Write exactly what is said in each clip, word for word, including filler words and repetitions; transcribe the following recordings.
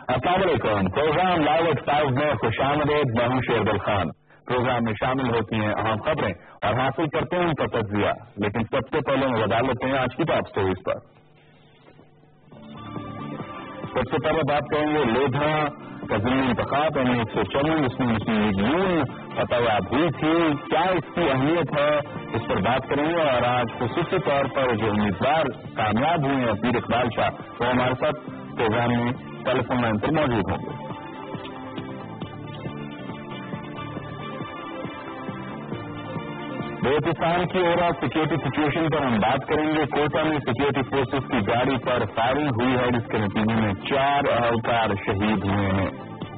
السلام علیکم. Programme live eight five میں خوش آمدید. میں ہوں شیردل خان. پروگرام میں شامل ہوتی ہیں اہم خبریں اور حاصل کرتے ہیں ان کا تجزیہ، لیکن سب سے پہلے ہم بتا لیتے ہیں آج کی ٹاپ سٹوریز پر. سب سے پہلے بات کریں گے لودھا کا ضمنی انتخاب یعنی ایک سو چون اس میں مسلم لیگ نون فتح یاب ہوئی تھی. کیا اس کی اہمیت ہے اس پر بات کریں گے، اور آج خصوصی طور پر جو امیدوار کامیاب ہوئے ہیں پیر اقبال شاہ وہ ہمارے ساتھ پروگرام میں ٹیلی فون لائن پر موجود ہوں گے. بلوچستان کی اور سیکورٹی سچویشن پر ہم بات کریں گے. کوٹا میں سیکورٹی فورسز کی گاڑی پر فائرنگ ہوئی ہے جس کے نتیجے میں چار اہلکار شہید ہوئے ہیں.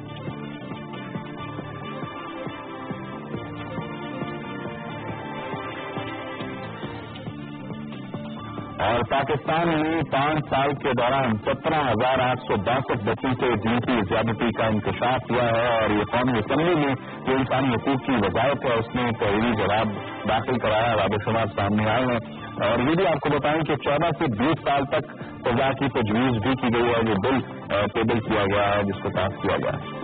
اور پاکستان نے پانچ سال کے دوران سترہ ہزار آٹھ سو باسٹھ بچوں سے جنسی زیادتی کا انکشاف ہوا ہے، اور یہ قومی اسمبلی میں جو انسانی حقوق کی وزارت ہے اس نے تحریری جواب داخل کرایا. رابع شمار سامنے آئے ہیں، اور یہ بھی آپ کو بتائیں کہ چودہ سے بیس سال تک سزا کی تجویز بھی کی گئی ہے. جو بل ٹیبل کیا گیا ہے جس کو پاس کیا گیا ہے.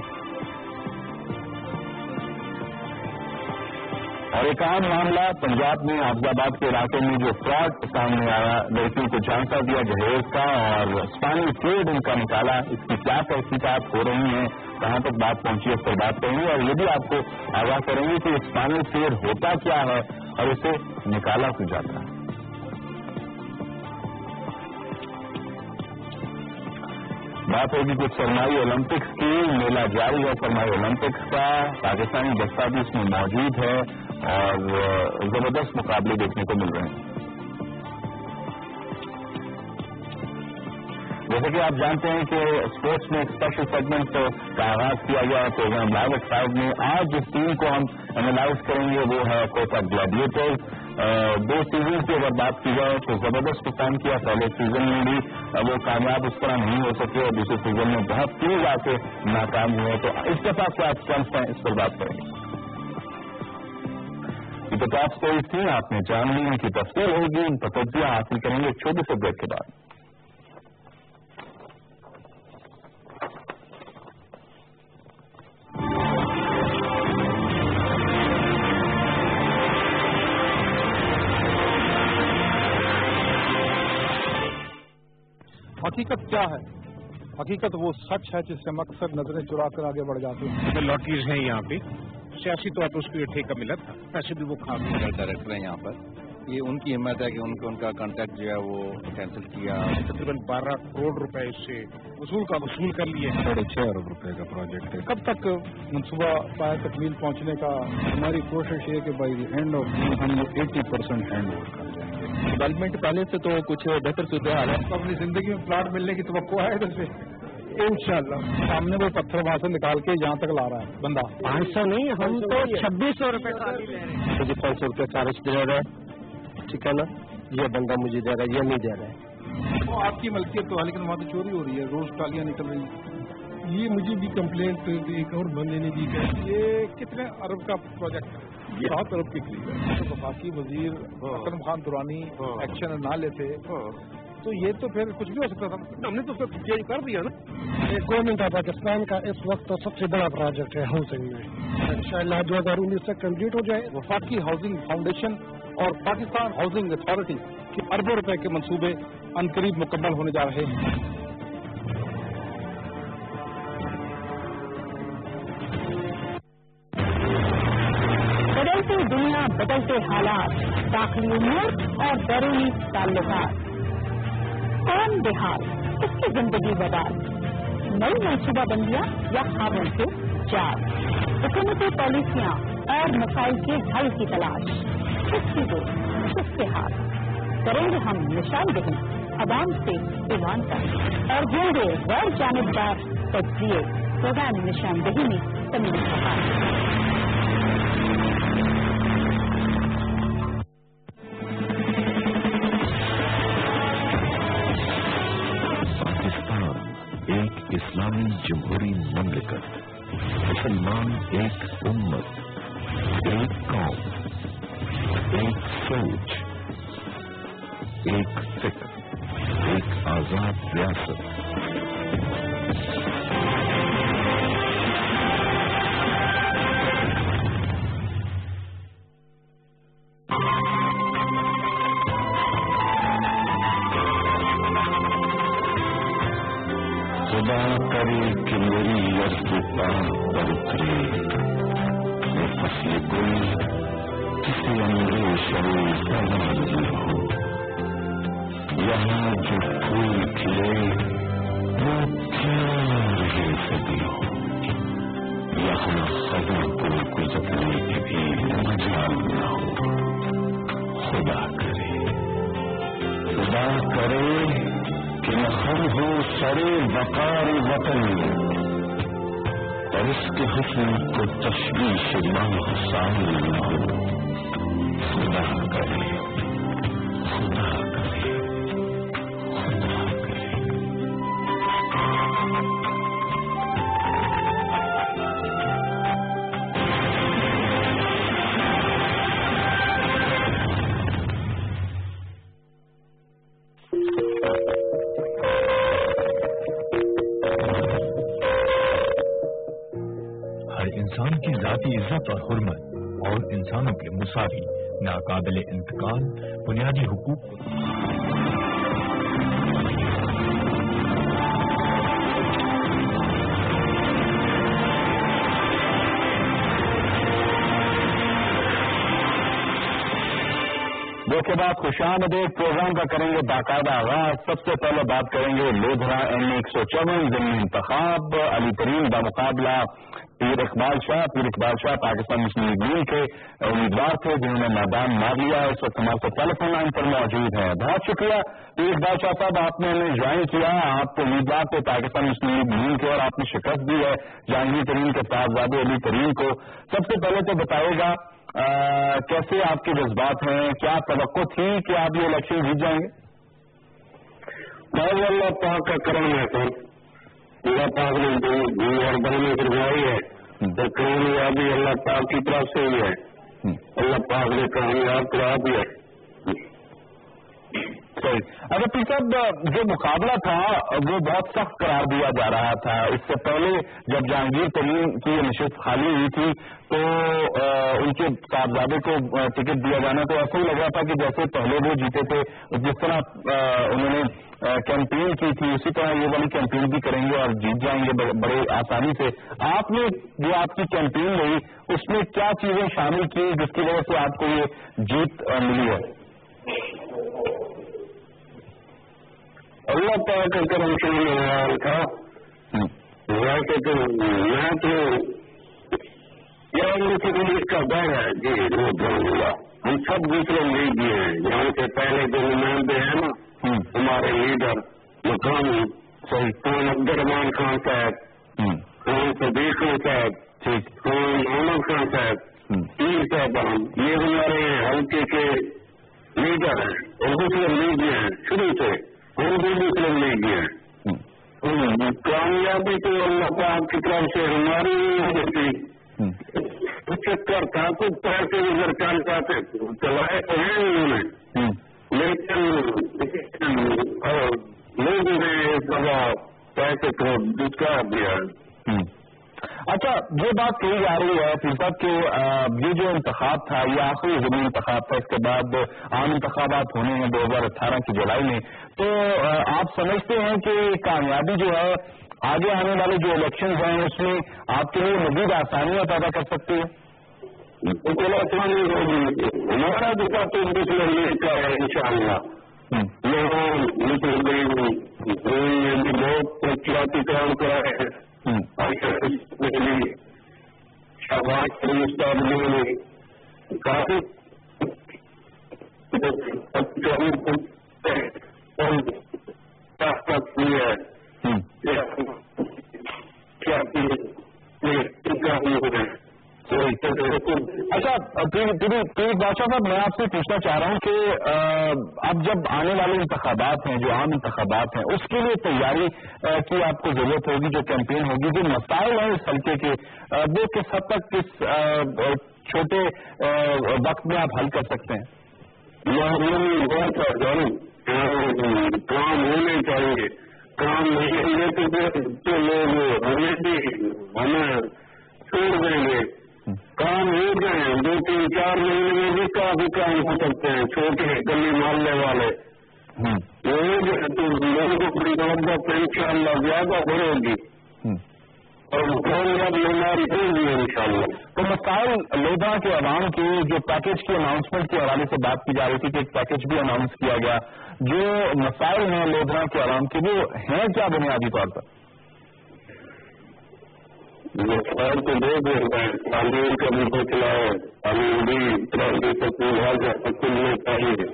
اور ایک عام معاملہ پنجاب میں حافظ آباد کے علاقے میں جو فراڈ سامنے آیا، لڑکیوں کو جھانسا دیا جہیز کا اور اسپانل فلوئڈ ان کا نکالا، اس کی کیا تحقیقات ہو رہی ہیں، کہاں تک بات پہنچی ہے اس پر بات کریں گے. اور یہ بھی آپ کو آگاہ کریں گے کہ اسپانل فلوئڈ ہوتا کیا ہے اور اسے نکالا کیوں جاتا ہے. بات ہوگی کچھ سرمائی اولمپکس کی. میلہ جاری ہے سرمائی اولمپکس کا. پاکستانی دستہ بھی اس میں موجود ہے اور زبردست مقابلے دیکھنے کو مل رہے ہیں. جیسے کہ آپ جانتے ہیں کہ اسپورٹس میں ایک اسپیشل سیگمنٹ کا آغاز کیا گیا ہے پروگرام لائیو ایٹ فائیو میں. آج جس ٹیم کو ہم اینالائز کریں گے وہ ہے کوٹا گلیڈیٹرز. دو سیزن کی اگر بات کی جائے تو زبردست پرفارم کیا. پہلے سیزن میں بھی وہ کامیاب اس طرح نہیں ہو سکے اور دوسرے سیزن میں بہت تیز آ کے ناکام ہوئے. تو اس دفعہ کیا اسٹرینتھ ہیں اس پر بات کریں گے. یہ تو ٹاپ سٹوریز تھیں، آپ نے جان لی ان کی تفصیل ہوگی. ان پر تجزیہ حاصل کریں گے چھوٹے سے بریک کے بعد. حقیقت کیا ہے؟ حقیقت وہ سچ ہے جس سے مقصد نظریں چرا کر آگے بڑھ جاتے ہیں. لاٹریز ہیں یہاں پہ، سیاسی طور پر اس کو یہ ٹھیکہ ملا تھا، پیسے بھی وہ کھا گئے. ڈائریکٹر ہیں یہاں پر، یہ ان کی ہمت ہے کہ ان کو ان کا کانٹیکٹ جو ہے وہ کینسل کیا. تقریباً بارہ کروڑ روپے اس سے وصول کا وصول کر لیے. ساڑھے چھ ارب روپے کا پروجیکٹ ہے. کب تک منصوبہ پائے تکمیل پہنچنے کا؟ ہماری کوشش یہ کہ بائی دی اینڈ آف ہم ایٹی پرسینٹ ہینڈ اوور کر دیں گے. ڈیولپمنٹ پہلے سے تو کچھ بہتر صورتحال ہے. اپنی زندگی میں پلاٹ ملنے کی توقع ہے ادھر سے انشاءاللہ. سامنے وہ پتھر وہاں سے نکال کے یہاں تک لا رہا ہے بندہ. پانچ سو نہیں، ہم تو چھبیس سو روپے خالی لے رہے ہیں. مجھے پانچ سو روپے چارج دے رہا ہے، ٹھیک ہے نا. یہ بندہ مجھے دے رہا ہے، یہ نہیں دے رہا ہے. وہ آپ کی ملکیت تو ہے لیکن وہاں تو چوری ہو رہی ہے، روز ٹالیاں نکل رہی ہیں. یہ مجھے بھی کمپلینٹ ایک اور بندے نے دی کہ یہ کتنے ارب کا پروجیکٹ ہے؟ یہ سات ارب کے قریب ہے. تو وفاقی وزیر اکرم خان درانی ایکشن نہ لیتے تو یہ تو پھر کچھ بھی ہو سکتا تھا. ہم نے تو سب چینج کر دیا نا. یہ گورنمنٹ آف پاکستان کا اس وقت سب سے بڑا پروجیکٹ ہے ہاؤسنگ میں. انشاءاللہ دو ہزار انیس تک کمپلیٹ ہو جائے. وفاقی ہاؤسنگ فاؤنڈیشن اور پاکستان ہاؤسنگ اتھارٹی کے اربوں روپے کے منصوبے عنقریب مکمل ہونے جا رہے ہیں. بدلتی دنیا، بدلتے حالات، داخلی امور اور بیرونی تعلقات. کون بحال، کس کی زندگی بدال، نئی منصوبہ بندیاں یا خوابوں سے جال، حکومتی پالیسیاں اور مسائل کے حل کی تلاش. کس کی دو، کس کے ہاتھ، کریں گے ہم نشاندہی عوام سے ایوان تک اور ہوں گے غیر جانبدار تجزیے. پروگرام نشاندہی میں تمام اسلامی جمہوری مملکت، مسلمان ایک امت، ایک قوم، ایک سوچ، ایک فکر، ایک آزاد ریاست. خدا کرے کہ میری عرض پاک پر اترے یہ فصل گل کسی امرے شروع زمانے ہو، یہاں جو پھول کھلے وہ کیا رہے صدیوں، یہاں خزاں کو گزرنے کے بھی مجال نہ ہو۔ خدا کرے خدا کرے کہ نخل ہو سرے وقار وطن، اور اس کے حسن کو تشویش ماہ سامنے نہ ہو۔ خدا کرے خدا کرے خدا کرے۔ انسان کی ذاتی عزت اور حرمت اور انسانوں کے مساوی ناقابل انتقال بنیادی حقوق کے بعد خوش آمدید پروگرام کا کریں گے باقاعدہ آغاز۔ سب سے پہلے بات کریں گے لودھرا این ایک سو چون ضمنی انتخاب علی ترین بمقابلہ پیر اقبال شاہ۔ پیر اقبال شاہ پاکستان مسلم لیگ کے امیدوار تھے جنہوں نے میدان مار لیا۔ اس وقت ہمارے ساتھ ٹیلی فون لائن پر موجود ہیں۔ بہت شکریہ پیر اقبال شاہ صاحب، آپ نے ہمیں جوائن کیا۔ آپ امیدوار تھے پاکستان مسلم لیگ لیگ کے اور آپ نے شکست دی ہے جہانگیر ترین کے صاحبزادے علی ترین کو۔ سب سے پہلے تو بتائیے گا آ, کیسے آپ کے جذبات ہیں؟ کیا توقع تھی کہ آپ یہ الیکشن جیت جائیں گے؟ بھائی اللہ پاک کا کرم ہے سر، اللہ پاک نے جو مہربانی کروائی ہے تو کامیابی اللہ پاک کی طرف سے ہی ہے، اللہ پاک نے کامیاب کرا دیا۔ اگر پیر صاحب جو مقابلہ تھا وہ بہت سخت قرار دیا جا رہا تھا، اس سے پہلے جب جہانگیر ترین کی نشست خالی ہوئی تھی تو ان کے صاحبزادے کو ٹکٹ دیا جانا تو ایسا ہی لگ رہا تھا کہ جیسے پہلے وہ جیتے تھے، جس طرح انہوں نے کیمپین کی تھی اسی طرح یہ والی کیمپین بھی کریں گے اور جیت جائیں گے بڑے آسانی سے۔ آپ نے جو آپ کی کیمپین رہی اس میں کیا چیزیں شامل کی جس کی وجہ سے آپ کو یہ جیت ملی ہے؟ اللہ تعالیٰ کا کرم سے میں تھا ویسے تو میں تو یار مجھے کا ڈر ہے جی وہ جاؤں گا۔ ہم سب دوسرے لیگ ہیں یہاں سے پہلے جو نمائندے ہیں نا ہمارے لیڈر مقامی خان عبد الرحمان خان صاحب، خان صدیق خان صاحب، خان احمد خان صاحب، پیر صاحب یہ ہمارے حلقے کے لیڈر ہیں اور دوسرے لیگ ہیں شروع سے ہم بھی دوسرے لیگ ہیں۔ کامیابی تو اللہ پاک کی طرف سے ہماری نہیں ہوتی، چکر تھا کچھ پیسے ادھر چل جاتے چلائے تو ہیں انہوں نے، لیکن لوگوں نے اس دفعہ پیسے کو دکھا دیا۔ اچھا یہ بات کہی جا رہی ہے پیر صاحب کہ یہ جو انتخاب تھا یہ آخری ضمنی انتخاب تھا، اس کے بعد عام انتخابات ہونے ہیں دو ہزار اٹھارہ کی جولائی میں، تو آپ سمجھتے ہیں کہ کامیابی جو ہے آگے آنے والے جو الیکشن ہیں اس میں آپ کے لیے مزید آسانیاں پیدا کر سکتی ہے؟ بالکل آسانی ہوگی، ہمارا دکھا تو دوسرے لیگ کا ہے ان شاء اللہ۔ بہت ترقیاتی کام کرا ہے شہباز شریف صاحب نے کافی کی ہے۔ اچھا پیر بادشاہ صاحب میں آپ سے پوچھنا چاہ رہا ہوں کہ اب جب آنے والے انتخابات ہیں جو عام انتخابات ہیں اس کے لیے تیاری کی آپ کو ضرورت ہوگی، جو کیمپین ہوگی، جو مسائل ہیں اس حلقے کے وہ کس حد تک کس چھوٹے وقت میں آپ حل کر سکتے ہیں؟ کام ہونے چاہیے، کام نہیں ہونے تو لوگ ہمیں بھی ہمیں چھوڑ دیں گے۔ کام ہو گئے دو تین چار مہینے میں بھی کافی کام ہو سکتے ہیں، چھوٹے گلی محلے والے لوگ की नवंबर से इंशाअल्लाह ज्यादा बढ़ेगी और कामयाब बीमारी होगी इंशाअल्लाह। तो मसाइल लोधा के अवाम के जो पैकेज की अनाउंसमेंट के हवाले से बात की जा रही थी कि एक पैकेज भी अनाउंस किया गया, जो मसाइल हैं लोधा के अवाम के वो हैं क्या बुनियादी तौर पर? मसाइल तो दो दिन है, तालीम का भी मसला है, तालीम भी तरह सकूल है मिलना चाहिए,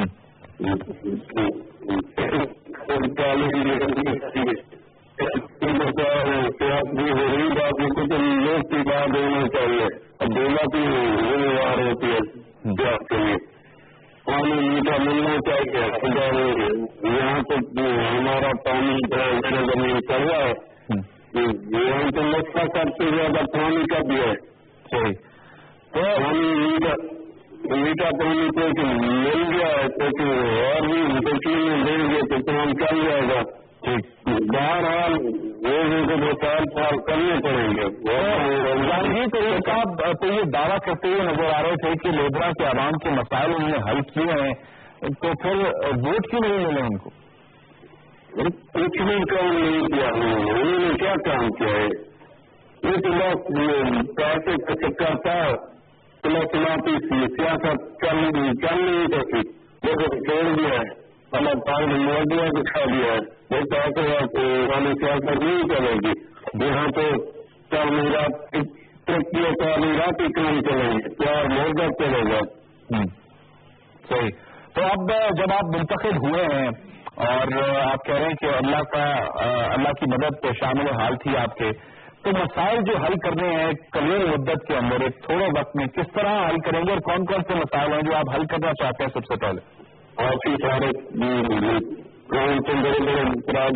भी हो रही बात को तो लोग की बात होना चाहिए। अब दौलत ही जिम्मेवार होती है देश के लिए, पानी मीठा मिलना चाहिए। यहाँ तो हमारा पानी मेरे जमीन चल रहा है, यहाँ तो मसला सबसे ज्यादा पानी का भी है। सही, तो पानी मीठा मीठा पानी तो मिल गया है तो और भी तस्वीर देंगे तो काम चल जाएगा। बहरहाल लोगों को दो चार साल करने पड़ेंगे। जानवी तो ये कहा तो ये दावा करते हुए नजर आ रहे थे कि लोधरा के आवाम के मसाइल उन्होंने हल किए हैं, तो फिर वोट क्यों नहीं मिले उनको? कुछ भी काम नहीं किया उन्होंने, क्या काम किया है? ये तो लोग पैसे का चक्कर था, चला चलाती सियासत चल चल नहीं सकती, लोगों को छोड़ दिया है, अलग पार्ट मोदिया दिखा दिया है। वो पैसे वाली सियासत नहीं चलेगी, यहाँ तो तामीरात तरक्की तामीराती काम चलेंगे, चार मोर्चा चलेगा। सही, तो अब जब आप मुंतखब हुए हैं और आप कह रहे हैं कि अल्लाह का अल्लाह की मदद शामिल हाल थी आपके, तो मसाइल जो हल करने हैं कलील मुद्दत के अंदर एक थोड़े वक्त में किस तरह हल करेंगे और कौन कौन से मसाइल हैं जो आप हल करना चाहते हैं? सबसे पहले काफी सारे काम तो बड़े बड़े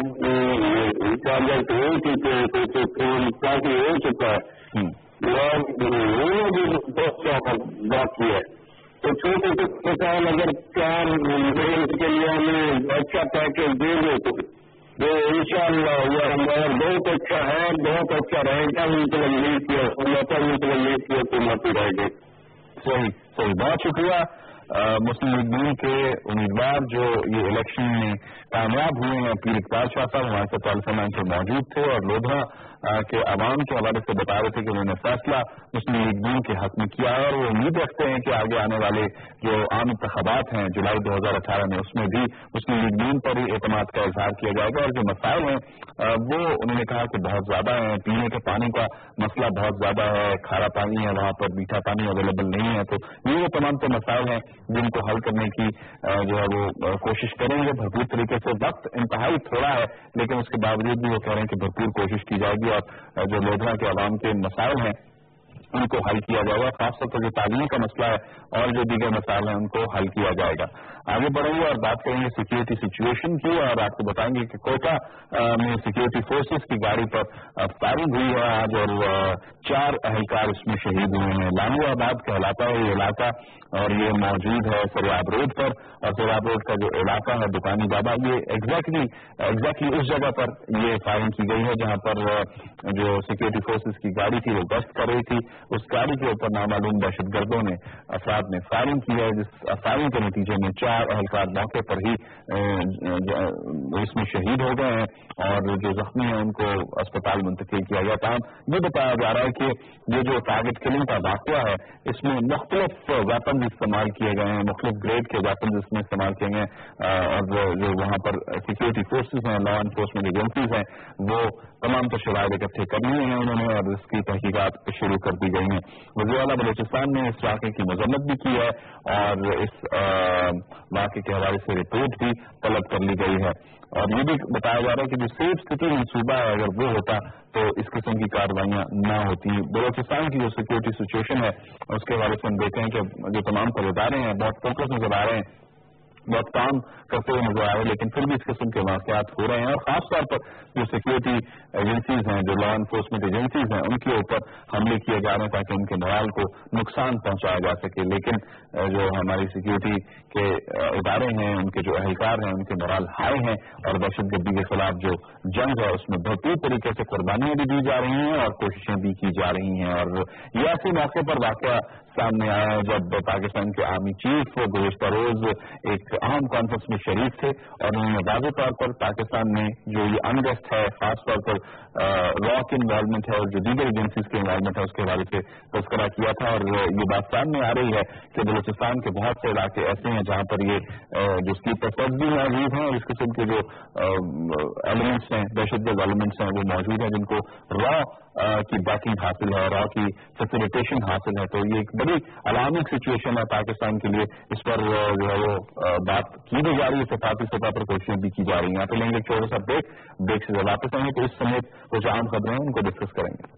प्रोजेक्ट हो चुके हैं, तो काम काफी हो चुका है और भी बहुत बाकी है। तो छोटे से किसान अगर चार महीने के लिए हमें अच्छा पैकेज दे दे तो इंशाअल्लाह यह हमारा बहुत अच्छा है, बहुत अच्छा रहेगा। मतलब नहीं किया मतलब नहीं किया तो माफी रहेगी। सही सही, बहुत शुक्रिया। मुस्लिम लीग नून के उम्मीदवार जो ये इलेक्शन में कामयाब हुए हैं, पीर इकबाल शाह साहब हमारे साथ टेलीफोन पर मौजूद थे और लोधरा के आवाम के हवाले से बता रहे थे कि उन्होंने फैसला मुस्लिम लीग नून के हक में किया है और वो उम्मीद रखते हैं कि आगे आने वाले जो आम इंतखाबात हैं जुलाई दो हजार अठारह में, उसमें भी मुस्लिम लीग नून पर ही एतमाद का इजहार किया जाएगा। और जो मसाइल हैं वो उन्होंने कहा कि बहुत ज्यादा है, पीने के पानी का मसला बहुत ज्यादा है, खारा पानी है, वहाँ पर मीठा पानी अवेलेबल नहीं है, तो ये वो तमाम तो मसाइल हैं जिनको हल करने की जो है वो कोशिश करेंगे भरपूर तरीके से। वक्त इंतहाई थोड़ा है लेकिन उसके बावजूद भी वो कह रहे हैं कि भरपूर कोशिश की जाएगी और जो लोधरा के आवाम के मसाइल हैं उनको हल किया जाएगा, खासतौर पर जो तालीम का मसला है और जो दीगर मसाइल हैं उनको हल किया जाएगा। आगे बढ़ेंगे और बात करेंगे सिक्योरिटी सिचुएशन की और आपको बताएंगे कि कोटा में सिक्योरिटी फोर्सेस की गाड़ी पर फायरिंग हुई है आज और चार अहलकार इसमें शहीद हुए हैं। लालूआबाद कहलाता है ये इलाका और ये मौजूद है सरियाब रोड पर, और सरियाब रोड का जो इलाका है दुकानी बाबा, ये एग्जैक्टली एग्जैक्टली उस जगह पर ये फायरिंग की गई है जहां पर जो सिक्योरिटी फोर्सेस की गाड़ी थी वो गश्त कर रही थी। उस गाड़ी के ऊपर नामालूम दहशतगर्दों ने अफराद ने फायरिंग की है, जिस फायरिंग के नतीजे में चार अहलकार मौके पर ही इसमें शहीद हो गए हैं और जो जख्मी हैं उनको अस्पताल मुंतकिल किया गया। तमाम ये बताया जा रहा है कि ये जो टारगेट किलिंग का वाक़या है इसमें मुख्तलिफ वेपन इस्तेमाल किए गए हैं, मुख्तलिफ ग्रेड के वेपन इसमें इस्तेमाल किए गए हैं और जो वहाँ पर सिक्योरिटी फोर्सेज हैं, लॉ एनफोर्समेंट एजेंसीज हैं, वो तमाम तो शवाहिद इकट्ठे कर लिए हैं उन्होंने और इसकी तहकीकात शुरू कर दी गई हैं। वज़ीर-ए-आला बलूचिस्तान ने इस वाक़े की मजम्मत भी की है और इस वाक़े के हवाले से रिपोर्ट भी तलब कर ली गई है और ये भी बताया जा रहा है कि जो सेफ सिटी मनसूबा है अगर वो होता तो इस किस्म की कार्रवाइयाँ न होती। बलूचिस्तान की जो सिक्योरिटी सिचुएशन है उसके हवाले से हम देखें कि जो तमाम पहरेदारे हैं बहुत फोकस नजर आ रहे हैं, बहुत काम करते हुए नजर आ रहे हैं, लेकिन फिर भी इस किस्म के वाक़यात हो रहे हैं और खासतौर पर जो सिक्योरिटी एजेंसीज हैं, जो लॉ एनफोर्समेंट एजेंसीज हैं, उनके ऊपर हमले किए जा रहे हैं ताकि उनके मोराल को नुकसान पहुंचाया जा सके। लेकिन जो हमारी सिक्योरिटी के इदारे हैं, उनके जो अहलकार हैं, उनके मोराल हाई हैं और दहशतगर्दी के खिलाफ जो जंग है उसमें भरपूर तरीके से कुर्बानियां भी दी जा रही हैं और कोशिशें भी की जा रही हैं। और ये ऐसे मौके पर वाक़या सामने आया जब पाकिस्तान के आर्मी चीफ गुज़श्ता रोज एक اہم کانفرنس میں شریک تھے اور انہوں نے واضح طور پر پاکستان میں جو یہ انریسٹ ہے خاص طور پر را کی انوالومنٹ ہے اور جو دیگر ایجنسیز کی انوالومنٹ ہے اس کے حوالے سے تذکرہ کیا تھا اور یہ بات سامنے آ رہی ہے کہ بلوچستان کے بہت سے علاقے ایسے ہیں جہاں پر یہ جو اس کی تصدی موجود ہیں اور اس قسم کے جو ایلیمنٹس ہیں دہشت گرد ایلیمنٹس ہیں وہ موجود ہیں جن کو را کی بیکنگ حاصل ہے را کی فیسیلیٹیشن حاصل ہے تو یہ ایک بڑی الارمنگ سچویشن ہے پاکستان کے لیے اس پر جو ہے وہ بات کی بھی جا رہی ہے صفاتی سطح پر کوششیں بھی کی جا رہی ہیں یہاں پہ لیں گے ایک چھوٹا سا بریک بریک سے جب واپس آئیں گے تو اس سمیت وہ جو عام خبریں ہیں ان کو ڈسکس کریں گے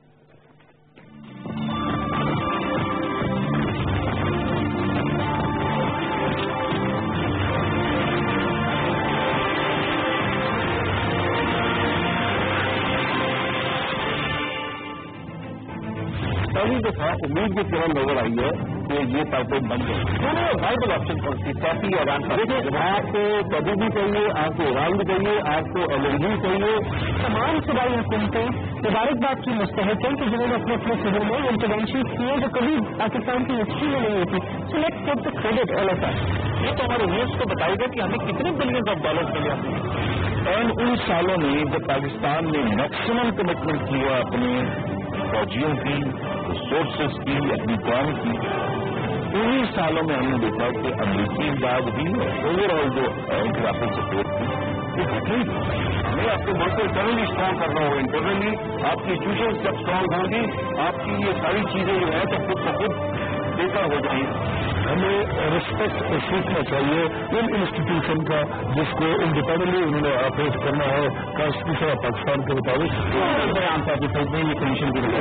پہلی دفعہ امید کی کرن نظر آئی ہے کہ یہ پارٹی بن گئی وائبل آپشن کون سی سیاسی ایران دیکھیے آپ کو کبھی بھی چاہیے آپ کو ایران بھی چاہیے آپ کو ایل ایل بھی چاہیے تمام صوبائی حکومتیں مبارکباد کی مستحق ہیں کہ جنہوں نے اپنے اپنے شہروں میں انٹروینشن کیے جو کبھی پاکستان کی ہسٹری میں نہیں ہوتی so let's take the credit all of us یہ تو ہمارے نیوز کو بتائے گا کہ ہمیں کتنے بلین آف ڈالر ملے اور ان سالوں میں جب پاکستان نے میکسیمم کمٹمنٹ کیا اپنے فوجیوں کی ریسورسز کی اپنی قوم کی انہیں سالوں میں ہم نے دیکھا کہ امریکی امداد بھی اوور آل جو انٹرنیشنل سپورٹ تھی یہ ٹھیک ہمیں آپ کے ملک کو انٹرنلی اسٹرانگ کرنا ہوگا انٹرنلی آپ کی انسٹیٹیوشن جب اسٹرانگ ہوں گی آپ کی یہ ساری چیزیں جو ہیں تو خود بخود بہتر ہو جائیں گی ہمیں ریسپیکٹ سیکھنا چاہیے ان انسٹیٹیوشن کا جس کو انڈیپینڈنٹلی انہوں نے آپریٹ کرنا ہے کانسٹیٹیوشن آف پاکستان کے مطابق بیان تھا کہ یہ کمیشن کی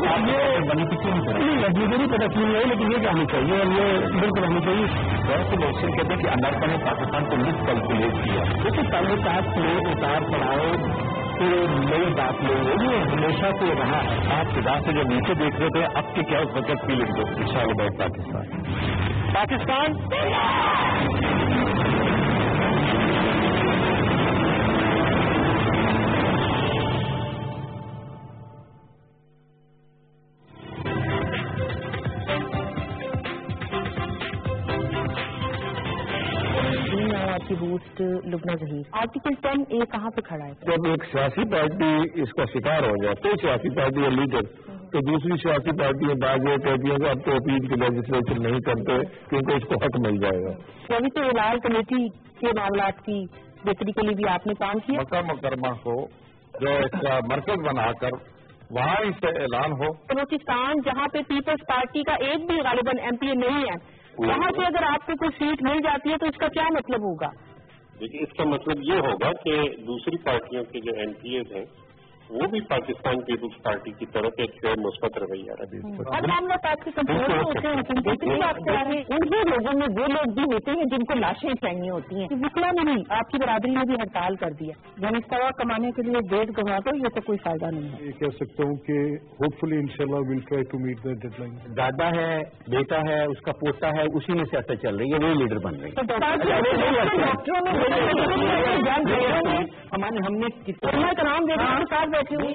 نہیں پتا کیوں نہیں لیکن یہ ہمیں چاہیے اور یہ بالکل ہمیں چاہیے بہت سے لوگ سے کہتے ہیں کہ امریکہ نے پاکستان کو مس کیلکولیٹ کیا لیکن تعلقات میں اتار چڑھاؤ نئی بات نہیں ہے یہ ہمیشہ سے رہا ہے آپ خدا سے جو نیچے دیکھ رہے تھے اب کے کیا اس وقت کی لکھ دو انشاءاللہ بہت پاکستان پاکستان کی host Lubna Zaheer article ten A کہاں پہ کھڑا ہے جب ایک سیاسی پارٹی اس کا شکار ہو جائے تو سیاسی پارٹی یا لیڈر تو دوسری سیاسی پارٹیاں بعض یہ کہتی ہیں کہ اب تو اپیل کی لیجسلیشن نہیں کرتے کیونکہ اس کو حق مل جائے گا ابھی تو لال کمیٹی کے معاملات کی بہتری کے لیے بھی آپ نے کام کیا مکہ مکرمہ کو جو ایک مرکز بنا کر وہاں اس سے اعلان ہو بلوچستان جہاں پہ پیپلز پارٹی کا ایک بھی غالباً ایم پی اے نہیں ہے وہاں سے اگر آپ کو کوئی سیٹ مل جاتی ہے تو اس کا کیا مطلب ہوگا دیکھیے اس کا مطلب یہ ہوگا کہ دوسری پارٹیوں کے جو ایم پی ایز ہیں وہ بھی پاکستان پیپلز پارٹی کی طرف ایک مثبت رویہ رہے اب معاملات آپ کے کنٹرول میں ہوتے ہیں کتنی بات کر رہے ہیں ان لوگوں میں وہ لوگ بھی ہوتے ہیں جن کو لاشیں چاہیے ہوتی ہیں وکلا نے بھی آپ کی برادری نے بھی ہڑتال کر دیا جانستوا کمانے کے لیے ڈیٹ گنوا کر یہ تو کوئی فائدہ نہیں ہے یہ کہہ سکتا ہوں کہ ہوپ فلی ان شاء اللہ will try to meet the deadline دادا ہے بیٹا ہے اس کا پوتا ہے اسی میں سیاست چل رہی ہے وہی لیڈر بن رہی ہے ہمارے ہم نے کتنا کرام دیکھا ساتھ بیٹھے ہوئے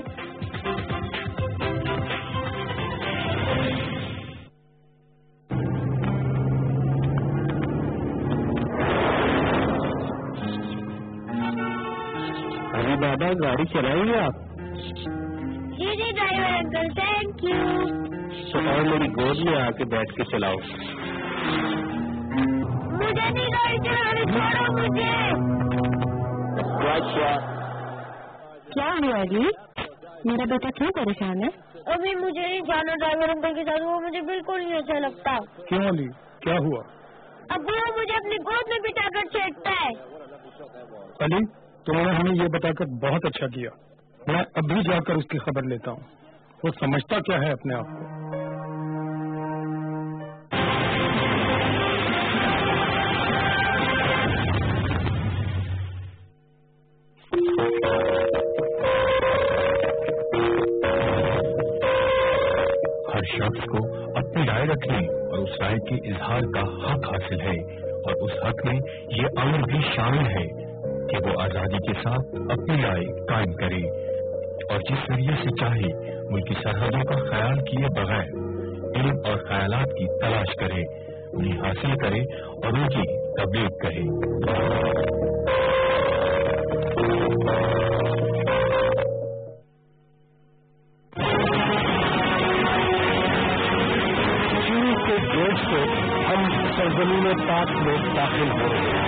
ابھی بابا گاڑی چلائیں گے آپ جی جی ڈرائیور انکل تھینک یو اور میری گود میں آ کے بیٹھ کے چلاؤ مجھے نہیں گاڑی چلانے چھوڑو مجھے کیا ہوا جی میرا بیٹا کیوں پریشان ہے ابھی مجھے نہیں جانا ڈرائیور انکل کے ساتھ وہ مجھے بالکل نہیں اچھا لگتا کیوں علی کیا ہوا اب وہ مجھے اپنی گود میں بٹھا کر چھیڑتا ہے علی تمہوں نے ہمیں یہ بتا کر بہت اچھا کیا میں ابھی جا کر اس کی خبر لیتا ہوں وہ سمجھتا کیا ہے اپنے آپ کو ہر شخص کو اپنی رائے رکھنے اور اس رائے کے اظہار کا حق حاصل ہے اور اس حق میں یہ امر بھی شامل ہے کہ وہ آزادی کے ساتھ اپنی رائے قائم کرے اور جس ذریعے سے چاہے ملکی سرحدوں کا خیال کیے بغیر علم اور خیالات کی تلاش کرے انہیں حاصل کرے اور ان کی तबलीग कहे। चीन के गेट से हम सरजमीन पाक में दाखिल हो रहे हैं।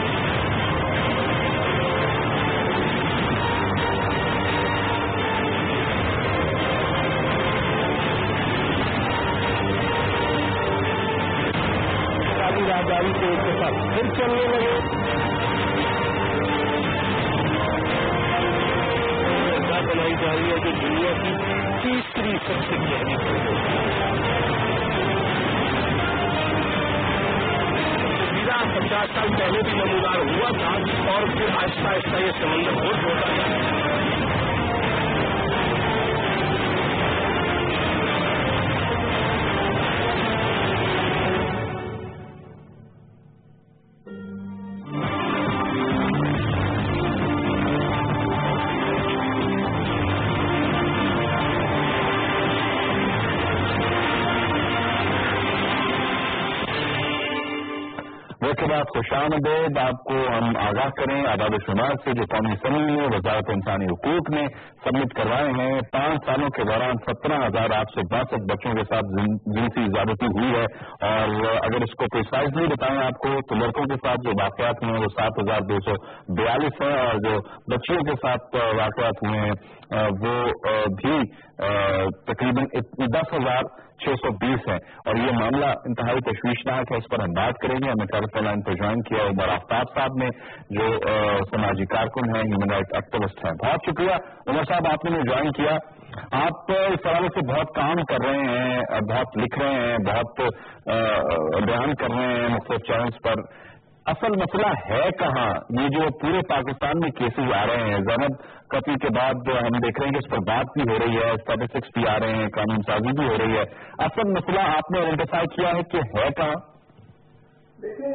राजधानी के एक साथ फिर चलने लगे। बनाई जा रही है जो दुनिया की तीसरी सबसे गहरी सीधा पचास साल पहले भी नमूदार हुआ था और फिर आहिस्ता आहिस्ता ये समंदर बहुत होता है। खुशामदेद। आपको हम आगाह करें आदाब शुमार से जो कौमी असम्बली में वजारत इंसानी हुकूक ने सबमिट करवाए हैं। पांच सालों के दौरान सत्रह हजार आठ सौ बासठ बच्चों के साथ जिनसी ज्यादती हुई है और अगर इसको प्रिसाइजली बताएं आपको तो लड़कों के साथ जो वाकयात हुए हैं वो सात हजार दो सौ बयालीस है और जो बच्चियों के साथ वाकयात हुए हैं वो भी तकरीबन दस हजार छह सौ बीस है और ये मामला इंतहाई तशवीशनाक है। इस पर हम बात करेंगे। हमें टेलीफोन लाइन पर ज्वाइन किया उमर आफ्ताब साहब ने जो समाजी कारकुन हैं, ह्यूमन राइट एक्टिविस्ट हैं। बहुत शुक्रिया उमर साहब, आपने मुझे ज्वाइन किया। आप इस हवाले से बहुत काम कर रहे हैं, बहुत लिख रहे हैं, बहुत बयान कर रहे हैं मुख्तलिफ चैनल्स पर। असल मसला है कहाँ? ये जो पूरे पाकिस्तान में केसेस आ रहे हैं, ज़ैनब कत्ल के बाद हम देख रहे हैं कि इस पर बात भी हो रही है, स्टैटिस्टिक्स भी आ रहे हैं, कानून साजी भी हो रही है। असल मसला आपने आइडेंटिफाई किया है कि है कहाँ? देखिए,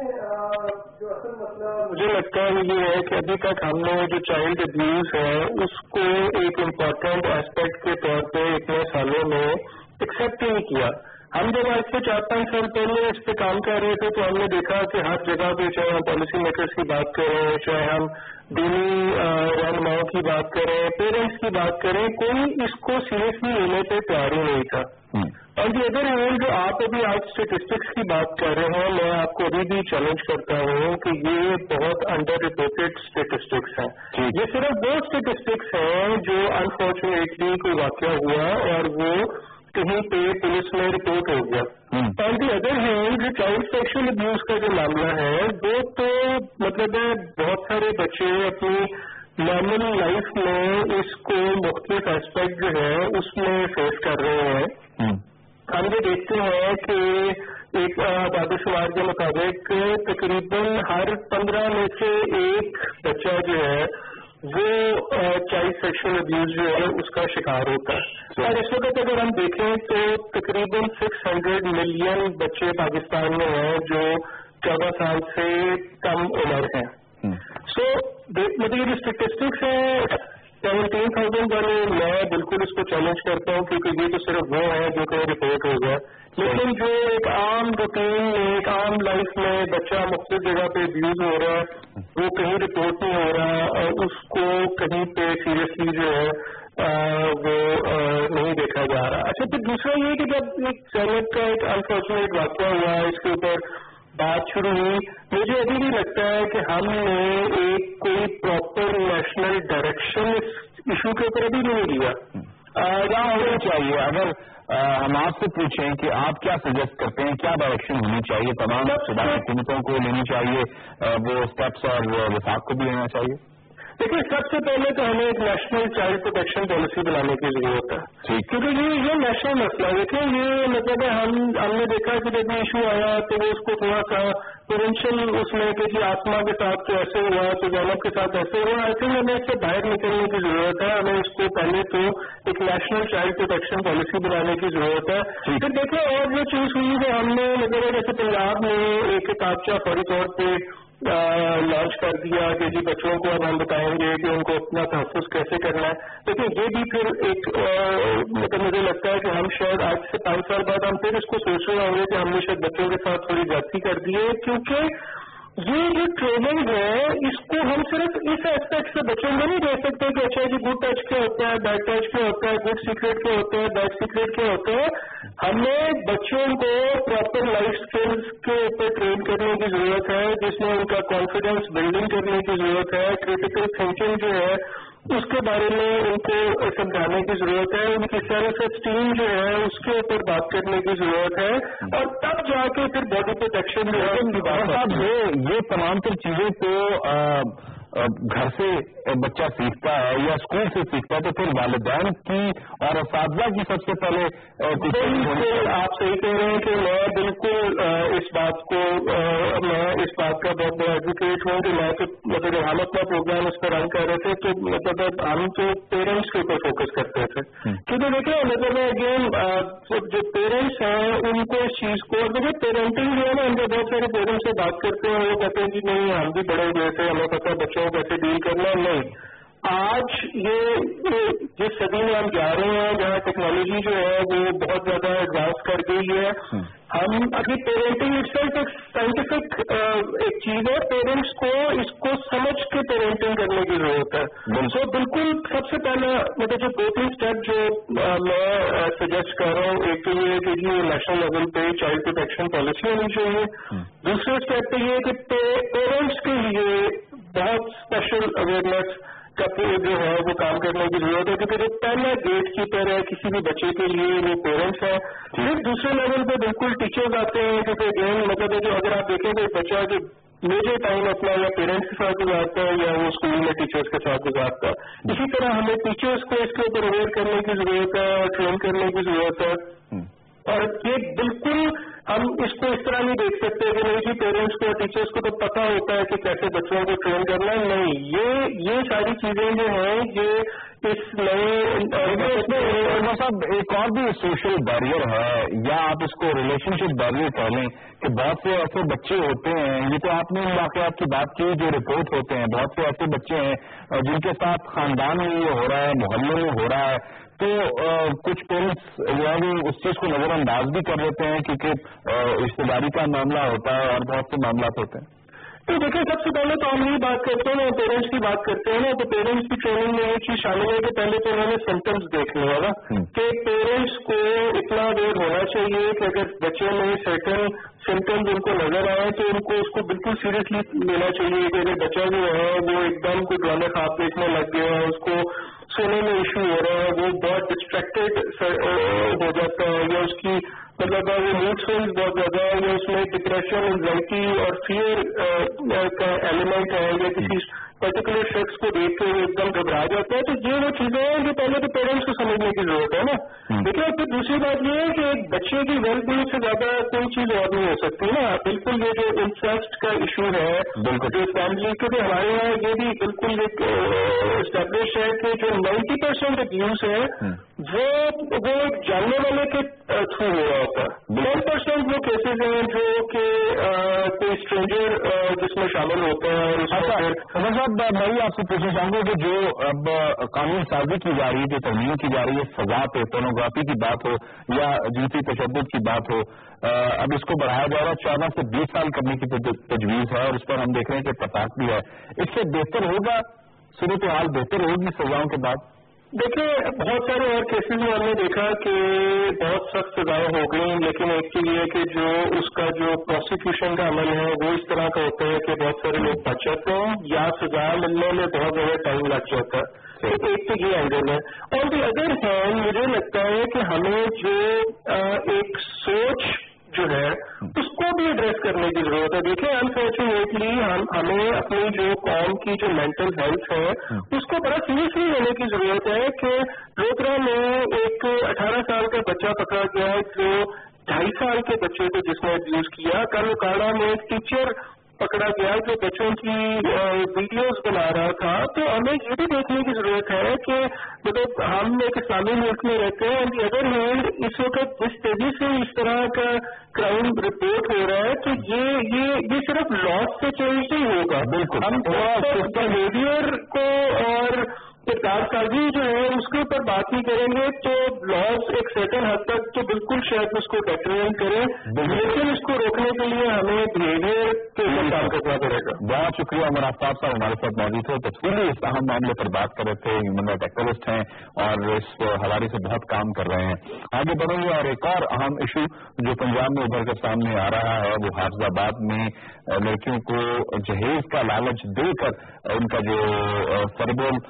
जो असल मसला मुझे लगता है ये है कि अभी तक हमने जो चाइल्ड अब्यूज है उसको एक इम्पोर्टेंट एस्पेक्ट के तौर पे इतने सालों में एक्सेप्ट ही नहीं किया। हम जब आज से चार पांच साल पहले इस पे काम कर रहे थे तो हमने देखा कि हर जगह पे, चाहे हम पॉलिसी मेकर्स की बात करें, चाहे हम दीनी रहनुमाओं की बात करें, पेरेंट्स की बात करें, कोई इसको सीरियसली लेने पे तैयार ही नहीं था। और दी अदर हैंड जो आप अभी आज स्टेटिस्टिक्स की बात कर रहे हैं, मैं आपको अभी भी चैलेंज करता हूँ कि ये बहुत अंडर रिपोर्टेड स्टेटिस्टिक्स हैं। ये सिर्फ वो स्टेटिस्टिक्स हैं जो अनफॉर्चुनेटली कोई वाकया हुआ और वो कहीं पे पुलिस में रिपोर्ट हो गया। ऑन दी अदर हैंड जो चाइल्ड सेक्सुअल अब्यूज का जो मामला है वो तो मतलब है बहुत सारे बच्चे अपनी नॉर्मल लाइफ में इसको मुख्तलिफ एस्पेक्ट जो है उसमें फेस कर रहे हैं। हम ये देखते हैं कि एक दादोशुमार के मुताबिक तकरीबन हर पंद्रह में से एक बच्चा जो है वो चाइल्ड सेक्सुअल अब्यूज जो है उसका शिकार होता है। और इस वक्त अगर हम देखें तो तकरीबन छह सौ मिलियन बच्चे पाकिस्तान में हैं जो चौदह साल से कम उम्र हैं। सो मतलब ये स्टेटिस्टिक्स है सेवनटीन थाउजेंड वाले, मैं बिल्कुल इसको चैलेंज करता हूँ क्योंकि ये तो सिर्फ वो है जो कहीं रिपोर्ट हो गया। लेकिन जो एक आम रूटीन में, एक आम लाइफ में बच्चा मुख्तलिफ जगह पे अब्यूज हो रहा है वो कहीं रिपोर्ट नहीं हो रहा और उसको कहीं पे सीरियसली जो है आ, वो आ, नहीं देखा जा रहा। अच्छा, फिर दूसरा ये कि जब एक सैनिक का एक अनफॉर्चुनेट वाक़या हुआ, इसके ऊपर बात शुरू हुई, मुझे अभी भी लगता है कि हमने एक कोई प्रॉपर नेशनल डायरेक्शन इस इशू के ऊपर अभी नहीं लिया। क्या होना चाहिए? अगर आ, हम आपसे पूछें कि आप क्या सजेस्ट करते हैं, क्या डायरेक्शन होनी चाहिए? तमाम सूबाई हुकूमतों को लेनी चाहिए वो स्टेप्स और विफाक को भी लेना चाहिए? देखिए, सबसे पहले तो हमें एक नेशनल चाइल्ड प्रोटेक्शन पॉलिसी बनाने की जरूरत है, क्योंकि ये ये नेशनल मसला है। देखिए, ये मतलब है हम हमने देखा कि जब ये इशू आया तो वो उसको थोड़ा सा प्रोविंशियल उसमें कि आसमा के साथ तो ऐसे हुआ तो ज़ैनब के साथ ऐसे हुआ। आई थिंक हमें इससे बाहर निकलने की जरूरत है। हमें इसको पहले तो एक नेशनल चाइल्ड प्रोटेक्शन पॉलिसी बनाने की जरूरत है। फिर देखिए, और जो चीज हुई वो हमने मतलब जैसे पंजाब में एक किताबचा फौरी तौर पर लॉन्च कर दिया कि जी बच्चों को अब हम बताएंगे कि उनको अपना तहफ़्फ़ुज़ कैसे करना है। लेकिन ये भी फिर एक मतलब मुझे लगता है कि हम शायद आज से पाँच साल बाद हम फिर इसको सोच रहे होंगे कि हमने शायद बच्चों के साथ थोड़ी ज्यादती कर दी है, क्योंकि یہ جو ٹریننگ ہے اس کو ہم صرف اس ایسپیکٹ سے بچوں کو نہیں دے سکتے کہ اچھا جی گڈ ٹچ کیا ہوتا ہے، بیڈ ٹچ کیا ہوتا ہے، گڈ سیکریٹ کیا ہوتا ہے، بیڈ سیکریٹ کیا ہوتا ہے. ہمیں بچوں کو پراپر لائف اسکلس کے اوپر ٹرین کرنے کی ضرورت ہے، جس میں ان کا کانفیڈینس بلڈنگ کرنے کی ضرورت ہے. کریٹیکل تھنکنگ جو ہے اس کے بارے میں ان کو سمجھانے کی ضرورت ہے. ان کی سیلف اسٹیم جو ہے اس کے اوپر بات کرنے کی ضرورت ہے، اور تب جا کے پھر باڈی پروٹیکشن جو ہے یہ تمام تر چیزیں تو گھر سے بچہ سیکھتا ہے یا اسکول سے سیکھتا ہے، تو پھر والدین کی اور اساتذہ کی سب سے پہلے آپ صحیح کہہ رہے ہیں کہ میں بالکل اس بات کو میں اس بات کا بہت بڑا ایڈوکیٹ ہوں کہ میں مطلب جب ہم اپنا پروگرام اس پر رن کر رہے تھے تو مطلب ہم تو پیرنٹس کے اوپر فوکس کرتے تھے، کیونکہ دیکھیں مطلب اگین جو پیرنٹس ہیں ان کو اس چیز کو دیکھیں پیرنٹنگ جو ہے نا، ان کے بہت سارے پیرنٹس سے بات کرتے ہیں، وہ کہتے ہیں کہ نہیں ہم بھی بڑے ہوئے تھے، ہمیں پتا بچوں کو کیسے ڈیل کرنا. نہیں، آج یہ جس صدی میں ہم جا رہے ہیں جہاں ٹیکنالوجی جو ہے وہ بہت زیادہ ایڈوانس کر گئی ہے، ہم ابھی پیرنٹنگ اٹسیلف ایک سائنٹیفک ایک چیز ہے، پیرنٹس کو اس کو سمجھ کے پیرنٹنگ کرنے کی ضرورت ہے. سو بالکل سب سے پہلے مطلب جو دو تین اسٹیپ جو میں سجیسٹ کر رہا ہوں، ایک تو یہ کہ جی نیشنل لیول پہ چائلڈ پروٹیکشن پالیسی ہونی چاہیے. دوسرے اسٹیپ پہ یہ کہ پیرنٹس کے لیے بہت اسپیشل اویئرنیس کا جو ہے وہ کام کرنے کی ضرورت ہے، کیونکہ جو پہلا گیٹ کیپر ہے کسی بھی بچے کے لیے وہ پیرنٹس ہیں. پھر دوسرے لیول پہ بالکل ٹیچرز آتے ہیں، کیونکہ اگین مطلب جو اگر آپ دیکھیں کہ بچہ جو میجر ٹائم اپنا یا پیرنٹس کے ساتھ گزارتا ہے یا وہ اسکول میں ٹیچرس کے ساتھ گزارتا ہے، اسی طرح ہمیں ٹیچرس کو اس کے اوپر اویئر کرنے کی ضرورت ہے اور ٹرین کرنے کی ضرورت ہے. اور یہ بالکل ہم اس کو اس طرح نہیں دیکھ سکتے کہ نہیں جی پیرنٹس کو ٹیچرس کو تو پتہ ہوتا ہے کہ کیسے بچوں کو ٹرین کرنا ہے. نہیں، یہ یہ ساری چیزیں جو ہیں یہ اس نئے صاحب ایک اور بھی سوشل بیریئر ہے، یا آپ اس کو ریلیشن شپ بیریئر کہہ لیں کہ بہت سے ایسے بچے ہوتے ہیں، یہ تو آپ نے ان واقعات کی بات کی جو رپورٹ ہوتے ہیں، بہت سے ایسے بچے ہیں جن کے ساتھ خاندان میں یہ ہو رہا ہے، محلے میں ہو رہا ہے، تو کچھ پیرنٹس جو ہے وہ اس چیز کو نظر انداز بھی کر لیتے ہیں کیونکہ رشتے داری کا معاملہ ہوتا ہے اور بہت سے معاملات ہوتے ہیں. تو دیکھیں سب سے پہلے تو ہم یہ بات کرتے ہیں پیرنٹس کی بات کرتے ہیں نا، تو پیرنٹس کی ٹریننگ میں یہ چیز شامل ہے کہ پہلے تو انہوں نے سمٹمس دیکھنے ہوگا کہ پیرنٹس کو اتنا اویئر ہونا چاہیے کہ اگر بچے میں سرٹن سمٹمز ان کو نظر آئے تو ان کو اس کو بالکل سیریسلی لینا چاہیے کہ اگر بچہ جو ہے وہ ایک دم کوئی ڈرامے خواب دیکھنے لگ گیا ہے، اس کو سونے میں ایشو ہو رہا ہے، وہ بہت ڈسٹریکٹیڈ ہو جاتا ہے، یا اس کی مطلب وہ موڈ سوئنگز بہت زیادہ ہے، یا اس میں ڈپریشن، انزائٹی اور فیئر کا ایلیمنٹ ہے، یا کسی پرٹیکولر شخص کو دیکھ کے وہ ایک دم گھبرا جاتا ہے، تو یہ وہ چیزیں ہیں جو پہلے تو پیرنٹس کو سمجھنے کی ضرورت ہے نا. دیکھیے پھر دوسری بات یہ ہے کہ ایک بچے کی ویل بینگ سے زیادہ کوئی چیز اور نہیں ہو سکتی نا. بالکل یہ جو انسیسٹ کا ایشو ہے جو فیملی کے بھی ہمارے یہاں یہ بھی بالکل ایک اسٹیبلش ہے کہ جو نائنٹی پرسینٹ ابیوز ہے وہ وہ ایک جاننے والے کے تھرو ہو رہا ہوتا ہے. ٹین پرسینٹ وہ کیسز ہیں جو کہ کوئی اسٹرینجر جس میں شامل ہوتا ہے. اور صاحب میں یہ آپ سے پوچھنا چاہوں گا کہ جو اب قانون سازی کی جا رہی ہے، جو ترمیم کی جا رہی ہے سزا پہ، پورنوگرافی کی بات ہو یا جنسی تشدد کی بات ہو، اب اس کو بڑھایا جا رہا ہے، چودہ سے بیس سال کرنے کی تجویز ہے اور اس پر ہم دیکھ رہے ہیں کہ اتفاق بھی ہے. اس سے بہتر ہوگا، صورتحال بہتر ہوگی سزاؤں کے بعد؟ دیکھیں بہت سارے اور کیسز میں ہم نے دیکھا کہ بہت سخت سزائیں ہو گئی، لیکن ایک تو یہ کہ جو اس کا جو پروسیکیوشن کا عمل ہے وہ اس طرح کا ہوتا ہے کہ بہت سارے لوگ بچ جاتے ہیں یا سزا ملنے میں بہت زیادہ ٹائم لگ جاتا ہے. تو ایک تو یہ اینگل ہے. اور دی ادر ہینڈ مجھے لگتا ہے کہ ہمیں جو ایک سوچ جو ہے اس کو بھی ایڈریس کرنے کی ضرورت ہے. دیکھیں انفارچونیٹلی ہم ہمیں اپنی جو قوم کی جو مینٹل ہیلتھ ہے اس کو بڑا سیریسلی لینے کی ضرورت ہے کہ لوکرا میں ایک اٹھارہ سال کا بچہ پکڑا گیا جو ڈھائی سال کے بچے کو جس نے ابیوز کیا. کل کاڑا میں ایک ٹیچر پکڑا گیا جو بچوں کی ویڈیوز بنا رہا تھا. تو ہمیں یہ بھی دیکھنے کی ضرورت ہے کہ مطلب ہم ایک اسلامی ملک میں رہتے ہیں، آن دی ادر ہینڈ اس وقت جس تیزی سے اس طرح کا کرائم رپورٹ ہو رہا ہے تو یہ یہ یہ صرف لاس سے چینج نہیں ہوگا. بالکل ہم بہیویئر کو اور کردار سازی جو ہے اس کے اوپر بات نہیں کریں گے تو لاس ایک سرٹن حد تک تو بالکل شاید اس کو ڈیٹرمنٹ کرے، لیکن اس کو روکنے کے لیے ہمیں بہیویئر کے اوپر کام کرنا پڑے گا. بہت شکریہ عمر آفتاب صاحب ہمارے ساتھ موجود تھے، تفصیلی اس اہم معاملے پر بات کر رہے تھے. ہیومن رائٹ ایکٹیوسٹ ہیں اور اس حوالے سے بہت کام کر رہے ہیں. آگے بڑھیں گے اور ایک اور اہم ایشو جو پنجاب میں ابھر کر سامنے آ رہا ہے وہ حافظ آباد میں لڑکیوں کو جہیز کا لالچ دے کر ان کا جو سربول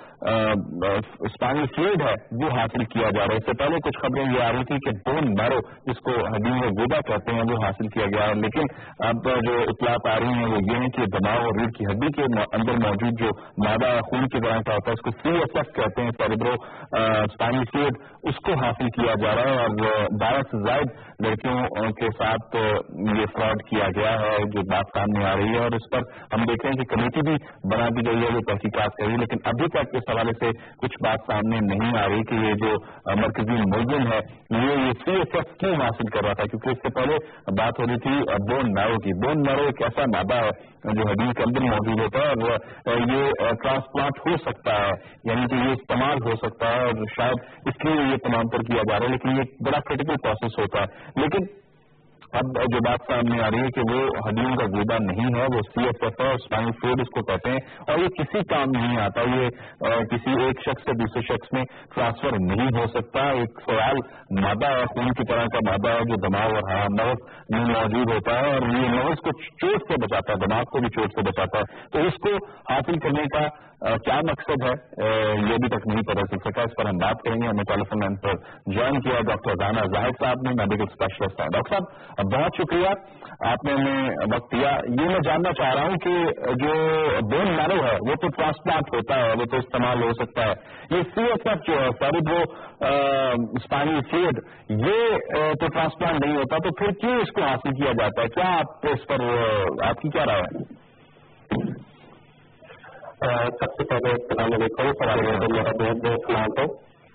اسپائنل فلوئڈ ہے وہ حاصل کیا جا رہا ہے. اس سے پہلے کچھ خبریں یہ آ رہی تھی کہ بون میرو جس کو ہڈیوں کا گودا کہتے ہیں وہ حاصل کیا گیا ہے، لیکن اب جو اطلاعات آ رہی ہیں وہ یہ ہے کہ دماغ اور ریڑھ کی ہڈی کے اندر موجود جو مادہ خون کی طرح کا ہوتا ہے اس کو سی ایس ایف کہتے ہیں، سیریبرو اسپائنل فلوئڈ، اس کو حاصل کیا جا رہا ہے اور بارہ سے زائد لڑکیوں کے ساتھ یہ فراڈ کیا گیا ہے جو بات سامنے آ رہی ہے. اور اس پر ہم دیکھ رہے ہیں کہ کمیٹی بھی بنا دی گئی ہے وہ تحقیقات کری، لیکن ابھی تک اس حوالے سے کچھ بات سامنے نہیں آ رہی کہ یہ جو مرکزی ملزم ہے یہ یہ سی ایس ایف کیوں حاصل کر رہا تھا، کیونکہ اس سے پہلے بات ہو رہی تھی بون میرو کی. بون میرو ایک ایسا مادہ ہے جو ہڈیوں کے اندر موجود ہوتا ہے اور یہ ٹرانسپلانٹ ہو سکتا ہے، یعنی کہ یہ استعمال ہو سکتا ہے اور شاید اس لیے یہ تمام پر کیا جا رہا ہے، لیکن یہ بڑا کریٹیکل پروسیس ہوتا ہے. لیکن اب جو بات سامنے آ رہی ہے کہ وہ ہڈیوں کا گودا نہیں ہے، وہ سی ایس ایف ہے، اسپائنل فلوئڈ اس کو کہتے ہیں اور یہ کسی کام نہیں آتا، یہ کسی ایک شخص سے دوسرے شخص میں ٹرانسفر نہیں ہو سکتا. ایک سوال مادہ ہے، خون کی طرح کا مادہ ہے جو دماغ اور نرس میں موجود ہوتا ہے اور یہ نرس کو چوٹ سے بچاتا ہے، دماغ کو بھی چوٹ سے بچاتا ہے. تو اس کو حاصل کرنے کا کیا مقصد ہے یہ ابھی تک نہیں پتا چل سکا. اس پر ہم بات کریں گے. ہمیں ٹیلیفون لائن پر جوائن کیا ڈاکٹر رانا زاہد صاحب نے، میڈیکل اسپیشلسٹ ہیں. ڈاکٹر صاحب بہت شکریہ آپ نے ہمیں وقت دیا. یہ میں جاننا چاہ رہا ہوں کہ جو بون میرو ہے وہ تو ٹرانسپلانٹ ہوتا ہے، وہ تو استعمال ہو سکتا ہے، یہ سی ایس ایف جو ہے سیریبرو اسپائنل فلوئڈ یہ تو ٹرانسپلانٹ نہیں ہوتا، تو پھر کیوں اس کو حاصل کیا جاتا ہے؟ کیا آپ اس پر آپ کی کیا رائے ہے؟ سب سے پہلے السلام علیکم، میرا بہت بہت سلام ہو.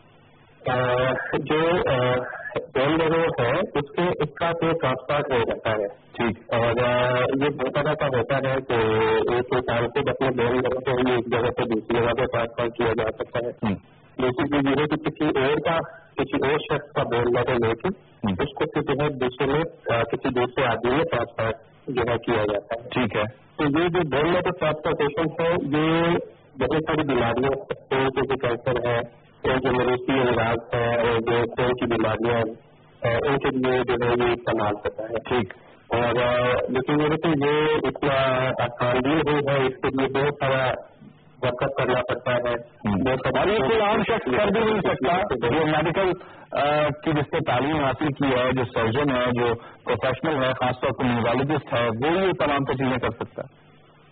جو بون میرو ہے اس کے اس کا کوئی ٹرانسپلانٹ ہو جاتا ہے، ٹھیک، اور یہ دو طرح کا ہوتا ہے کہ ایک انسان کو اپنے بون میرو کو ایک جگہ سے دوسری جگہ پہ ٹرانسپلانٹ کیا جا سکتا ہے. دوسری چیز یہ ہے کہ کسی اور کا کسی اور شخص کا بون میرو لے کے اس کو جو ہے دوسرے میں کسی دوسرے آدمی میں ٹرانسپلانٹ جو ہے کیا جاتا ہے. ٹھیک ہے. تو یہ جو بون میرو ٹرانسپلانٹیشن ہے یہ بہت ساری بیماریاں ہیں، جیسے کینسر ہے اور جو مویشی امراض ہے اور جو خون کی بیماریاں ہیں ان کے لیے جو ہے یہ استعمال ہوتا ہے. ٹھیک. اور لیکن یہ کہ یہ اتنا آسان بھی نہیں ہے، اس کے لیے بہت سارا ورک اپ کرنا پڑتا ہے. اور یہ کوئی عام شخص کر بھی نہیں سکتا، جو میڈیکل کی جس نے تعلیم حاصل کی ہے، جو سرجن ہے، جو پروفیشنل ہے، خاص طور پر نیورولوجسٹ ہے، وہ یہ تمام تو چیزیں کر سکتا ہے.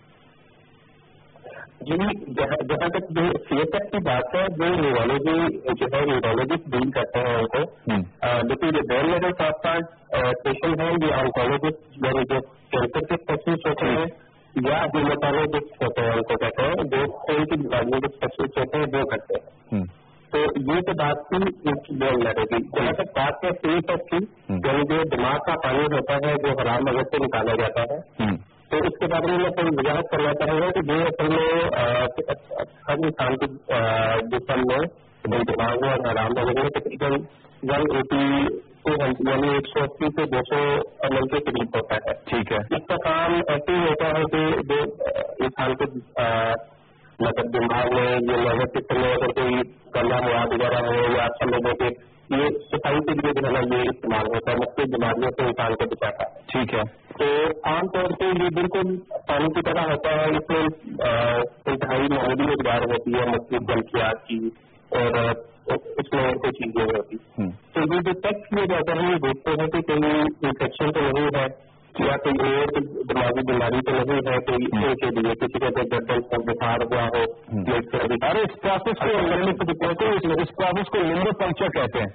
جی جہاں تک جو سی ایس ایف کی بات ہے وہ نیورولوجی جو ہے نیورولوجسٹ ڈیل کرتے ہیں ان کو، لیکن جو بون میرو ٹرانسپلانٹ پیشنٹ ہیں یہ آنکولوجسٹ یعنی جو کینسر کے اسپیشلسٹ ہوتے ہیں یا ہیماٹولوجسٹ ہوتے ہیں ان کو کہتے ہیں، جو خون کی بیماریوں کے اسپیشلسٹ ہوتے ہیں وہ کرتے ہیں. تو یہ تو بات تھی بون میرو کی. جہاں تک بات ہے سی ایس ایف کی یعنی جو دماغ کا پانی ہوتا ہے جو حرام مغز سے نکالا جاتا ہے، تو اس کے بارے میں میں تھوڑی وضاحت کرنا چاہوں گا کہ جو اصل میں ہر انسان کے جسم میں دماغ اور حرام مغز میں تقریباً ون ایٹی یعنی ایک سو اسی سے دو سو ایم ایل کے قریب ہوتا ہے. ٹھیک ہے. اس کا کام ایسے ہی ہوتا ہے کہ جو انسان کے مطلب دماغ میں یہ نروس سسٹم میں اگر کوئی گندا مواد وغیرہ ہو یا اچھا لوگوں کے یہ صفائی کے لیے جو ہے نا یہ استعمال ہوتا ہے، مختلف بیماریوں سے انسان کو بچاتا ہے. ٹھیک ہے. تو عام طور پہ یہ بالکل پانی کی طرح ہوتا ہے، اس میں انتہائی معمولی مقدار ہوتی ہے مختلف جلکیات کی اور اس میں کوئی چیزیں ہوتی. تو یہ جو ٹیسٹ کیے جاتے ہیں یہ دیکھتے ہیں کہ کوئی انفیکشن تو نہیں ہے یا کوئی اور دماغی بیماری تو نہیں ہے، کوئی ان کے لیے کسی کا گردن پر بخار ہوا ہو. اور اس پروسیس کو اس پروسیس کو لمبو پنکچر کہتے ہیں.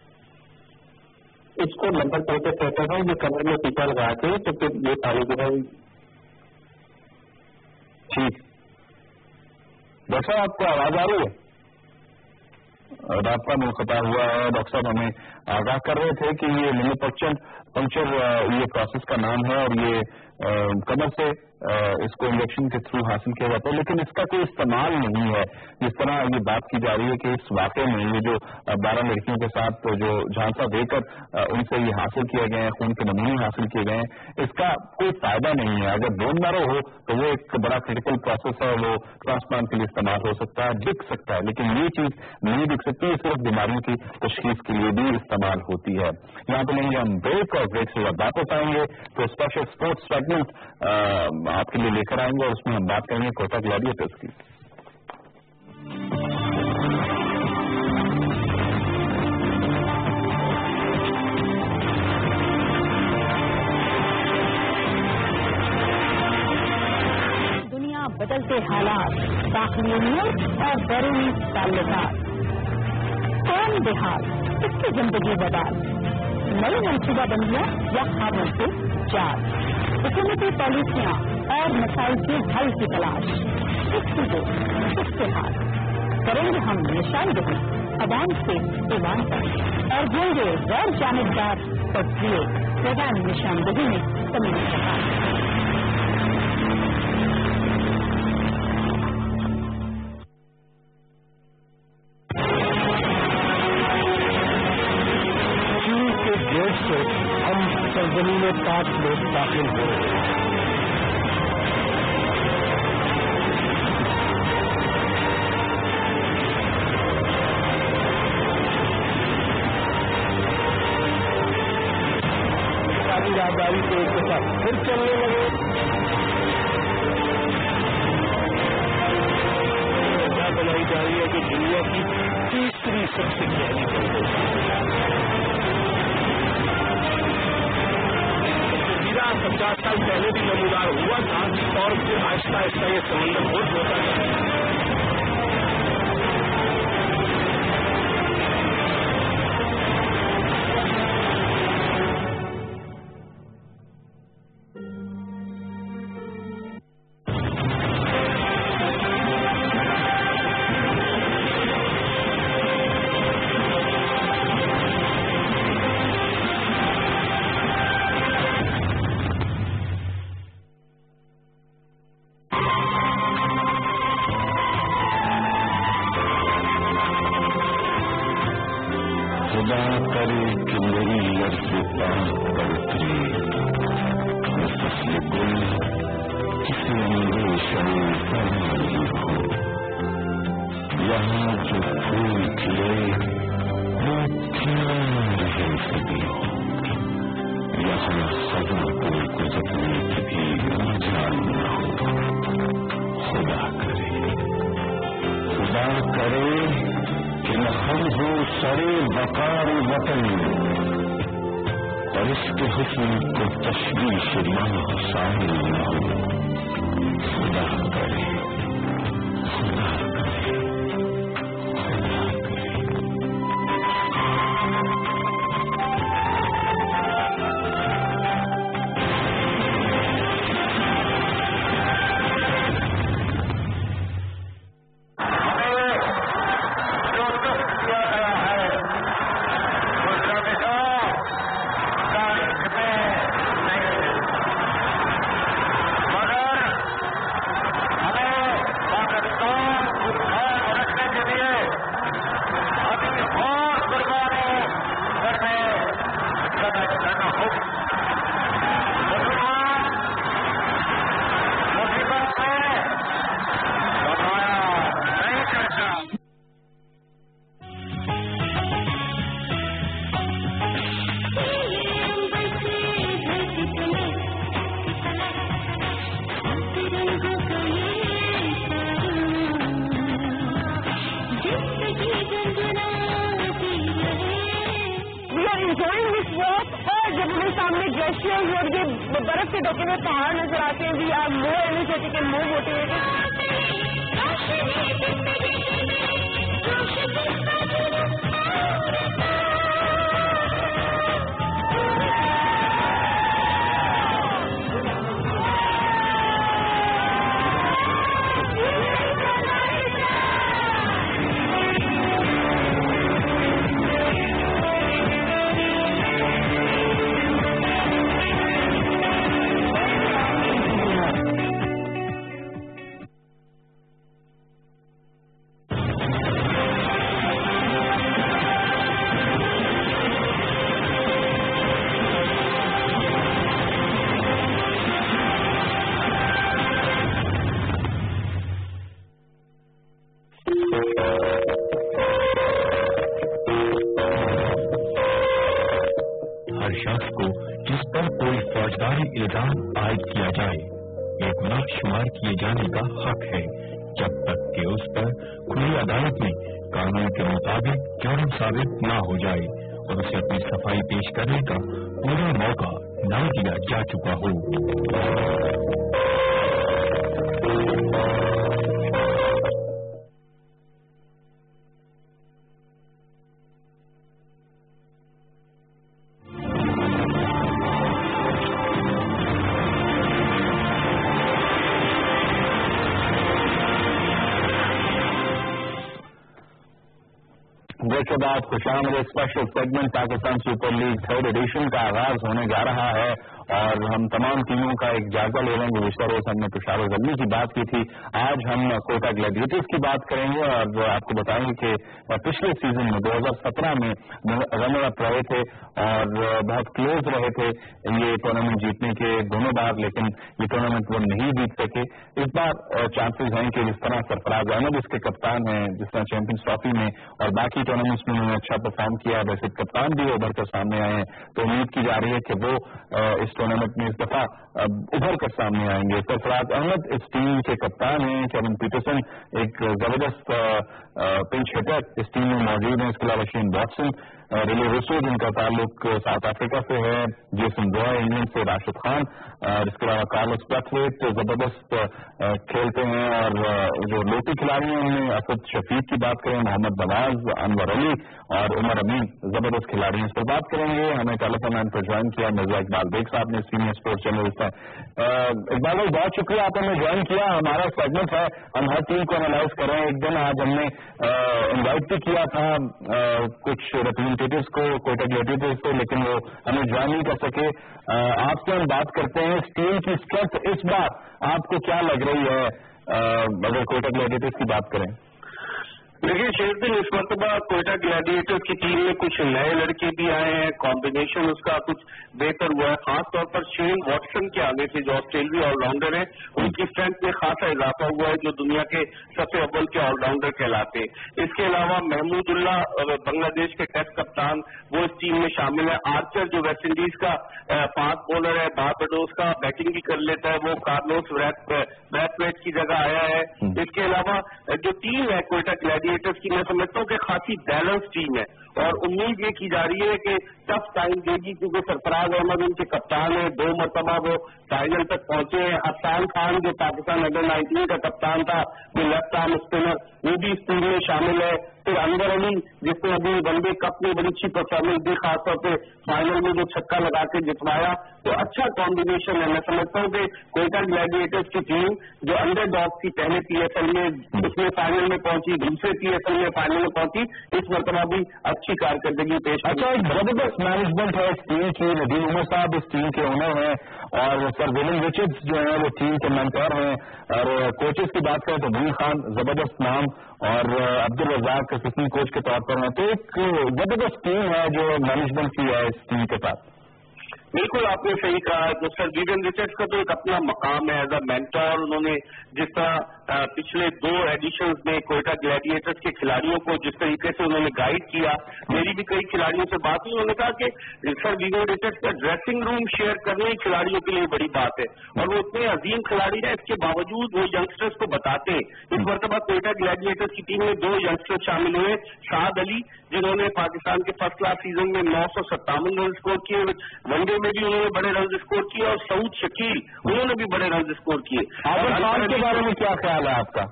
اس کو لمبر پنکچر کہتے ہیں. یہ کمر میں ٹیکا لگا کے تو پھر یہ پانی جو ہے. ٹھیک. ڈاکٹر صاحب آپ کو آواز آ رہی ہے؟ رابطہ منقطع ہوا ہے. ڈاکٹر صاحب ہمیں آگاہ کر رہے تھے کہ یہ لمبو پنکچر پنکچر یہ پروسیس کا نام ہے اور یہ کمر سے اس کو انجیکشن کے تھرو حاصل کیا جاتا ہے، لیکن اس کا کوئی استعمال نہیں ہے جس طرح یہ بات کی جا رہی ہے کہ اس واقعے میں یہ جو بارہ لڑکیوں کے ساتھ جو جھانسا دے کر ان سے یہ حاصل کیے گئے ہیں، خون کے نمونے حاصل کیے گئے ہیں، اس کا کوئی فائدہ نہیں ہے. اگر بون میرو ہو تو وہ ایک بڑا کریٹیکل پروسیس ہے، وہ ٹرانسپلانٹ کے لیے استعمال ہو سکتا ہے، بک سکتا ہے، لیکن یہ چیز نہیں بک سکتی، یہ صرف بیماریوں کی تشخیص کے لیے بھی استعمال ہوتی ہے. یہاں پہ لیں گے ہم بریک، اور بریک سے جب واپس آئیں گے تو اسپیشل اسپورٹس سیگمنٹ آپ کے لیے لے کر آئیں گے، اور اس میں ہم بات کریں گے کوٹا گلیڈیٹرز کی. دنیا بدلتے حالات، داخلی امور اور بیرونی تعلقات. کون بحال، کس کی زندگی بدال، نئی منصوبہ بندیاں یا خوابوں سے چار، حکومتی پالیسیاں اور مسائل کے حل کی تلاش، کس کی دو کس کے ہاتھ. کریں گے ہم نشاندہی عوام سے ایوان پر، اور دیں گے غیر جانبدار تجزیے پروگرام نشاندہی میں کمی رہا. زمین پاک میں داخل ہو رہے ہیں. ساری یاداری کو ایک دفعہ پھر چلنے لگے. کیا بنائی جا رہی ہے کہ دنیا کی تیسری سب سے گہری جنگ پچاس سال پہلے بھی نمودار ہوا تھا، اور پھر آہستہ آہستہ یہ سمندر بہت ہوتا ہے. برف کے ڈھکے ہوئے پہاڑ نظر آتے ہیں. بھی آپ موو انرجیٹک کے موو ہوتے ہیں. जाने का हक है, जब तक कि उस पर खुली अदालत में कानून के मुताबिक जुर्म साबित न हो जाए और उसे अपनी सफाई पेश करने का पूरा मौका न दिया जा चुका हो। ब्रेक के बाद खुशामदीद special segment Pakistan super league third edition का आगाज होने जा रहा है और हम तमाम टीमों का एक जायजा ले रहे हैं। गुज़िश्ता रोज हमने तुषार ज़ल्मी की बात की थी, आज हम कोटा ग्लैडिएटर्स की बात करेंगे और आपको बताएंगे कि पिछले सीजन में दो हज़ार सत्रह में रनर अप रहे थे और बहुत क्लोज रहे थे ये टूर्नामेंट जीतने के दोनों बार, लेकिन ये टूर्नामेंट वो नहीं जीत सके। इस बार चांसेस हैं कि जिस तरह सरफराज अहमद इसके कप्तान हैं, जिस तरह चैंपियंस ट्रॉफी में और बाकी टूर्नामेंट्स में उन्होंने अच्छा परफॉर्म किया, वैसे कप्तान भी उभर कर सामने आए हैं, तो उम्मीद की जा रही है कि वो इस टूर्नामेंट में इस दफा उभर कर सामने आएंगे। सरफराज अहमद इस टीम के कप्तान हैं, केविन पीटरसन एक जबरदस्त पिंच हिटर इस टीम में मौजूद हैं, इसके अलावा शेन वॉटसन, रिले रूसो जिनका ताल्लुक साउथ अफ्रीका से है, जेसन रॉय इंग्लैंड से, राशिद खान और इसके अलावा कार्लोस ब्रैथवेट तो जबरदस्त खेलते हैं। और जो लोटी खिलाड़ी हैं उनमें असद शफीक की बात करें, मोहम्मद नवाज, अनवर अली और उमर अमीन जबरदस्त खिलाड़ी हैं। इस पर बात करेंगे, हमें टेलीफोन लाइन पर ज्वाइन किया मिर्जा इकबाल बेग साहब ने, सीनियर स्पोर्ट्स जर्नलिस्ट हैं। इकबाल भाई बहुत शुक्रिया आपने हमें ज्वाइन किया, हमारा सेगमेंट है हम हर टीम को एनालाइज कर रहे हैं। एक दिन आज हमने इन्वाइट भी किया था कुछ रिप्रेजेंटेटिव्स को, कोटा ग्लैडिएटर्स को, लेकिन वो हमें ज्वाइन नहीं कर सके। आपसे हम बात करते हैं इस टीम की स्ट्रेंथ इस बार आपको क्या लग रही है अगर कोटा ग्लैडिएटर्स की बात करें? देखिए शेरदिन, इस मरतबा कोयटा ग्लैडिएटर्स की टीम में कुछ नए लड़के भी आए हैं, कॉम्बिनेशन उसका कुछ बेहतर हुआ है, खासतौर पर शेन वॉटसन के आने से जो ऑस्ट्रेलियाई ऑलराउंडर है उनकी स्ट्रेंथ में खासा इजाफा हुआ है, जो दुनिया के सबसे अव्वल के ऑलराउंडर कहलाते हैं। इसके अलावा महमूदुल्लाह बांग्लादेश के टेस्ट कप्तान वो इस टीम में शामिल है। आर्चर जो वेस्ट इंडीज का फास्ट बॉलर है, बारबाडोस का बैटिंग भी कर लेता है, वो कार्लोस ब्रैथवेट की जगह आया है। इसके अलावा जो टीम है कोयटा ग्लैडिएटर्स की, मैं समझता हूँ कि खासी बैलेंस टीम है और उम्मीद ये की जा रही है कि टफ टाइम देगी, क्योंकि सरफराज अहमद उनके कप्तान है, दो मरतबा वो फाइनल तक पहुंचे हैं। हसान खान जो पाकिस्तान अंडर नाइनटीन का कप्तान था, जो लेफ्ट आर्म स्पिनर, वो भी इस टीम में शामिल है। फिर अनवर अली जिसने अभी वनडे कप में बड़ी अच्छी परफॉर्मेंस दी, खासतौर पर फाइनल में जो छक्का लगा के जितवाया, तो अच्छा कॉम्बिनेशन है। मैं समझता हूँ कि कोयटा ग्लैडिएटर्स की टीम जो अंडर डॉग थी पहले पीएसएल में, उसमें फाइनल में पहुंची, दूसरे पीएसएल में फाइनल में पहुंची, इस मरतबा भी अच्छी कारकर्दगी पेश। अच्छा, एक जबरदस्त मैनेजमेंट है इस टीम की, नदीम उमर साहब इस टीम के ओनर हैं और सर विलियम रिचर्ड्स जो है वो टीम के मेंटर हैं। और कोचेस की बात करें तो मोइन खान जबरदस्त नाम और अब्दुल रज़ाक असिस्टेंट कोच के तौर पर हैं, तो एक जबरदस्त टीम है जो मैनेजमेंट की है इस टीम के साथ। बिल्कुल आपने सही कहा, तो सर विलियम रिचर्ड्स का तो एक अपना मकाम है एज अ मेंटर। उन्होंने जिस तरह पिछले दो एडिशंस में कोयटा ग्लैडिएटर्स के खिलाड़ियों को जिस तरीके से उन्होंने गाइड किया, मेरी भी कई खिलाड़ियों से बात हुई, उन्होंने कहा कि सर विलियम रिचर्ड्स का ड्रेसिंग रूम शेयर करना ही खिलाड़ियों के लिए बड़ी बात है और वो इतने अजीम खिलाड़ी है, इसके बावजूद वो यंगस्टर्स को बताते हैं। इस मरतबा कोयटा ग्लैडिएटर्स की टीम में दो यंगस्टर्स शामिल हुए, शाद अली जिन्होंने पाकिस्तान के फर्स्ट क्लास सीजन में नौ सौ सत्तावन रन स्कोर किए, वनडे में भी उन्होंने बड़े रन स्कोर किए, और सऊद शकील उन्होंने भी बड़े रन स्कोर किए। आजम खान के बारे में क्या ख्याल है आपका?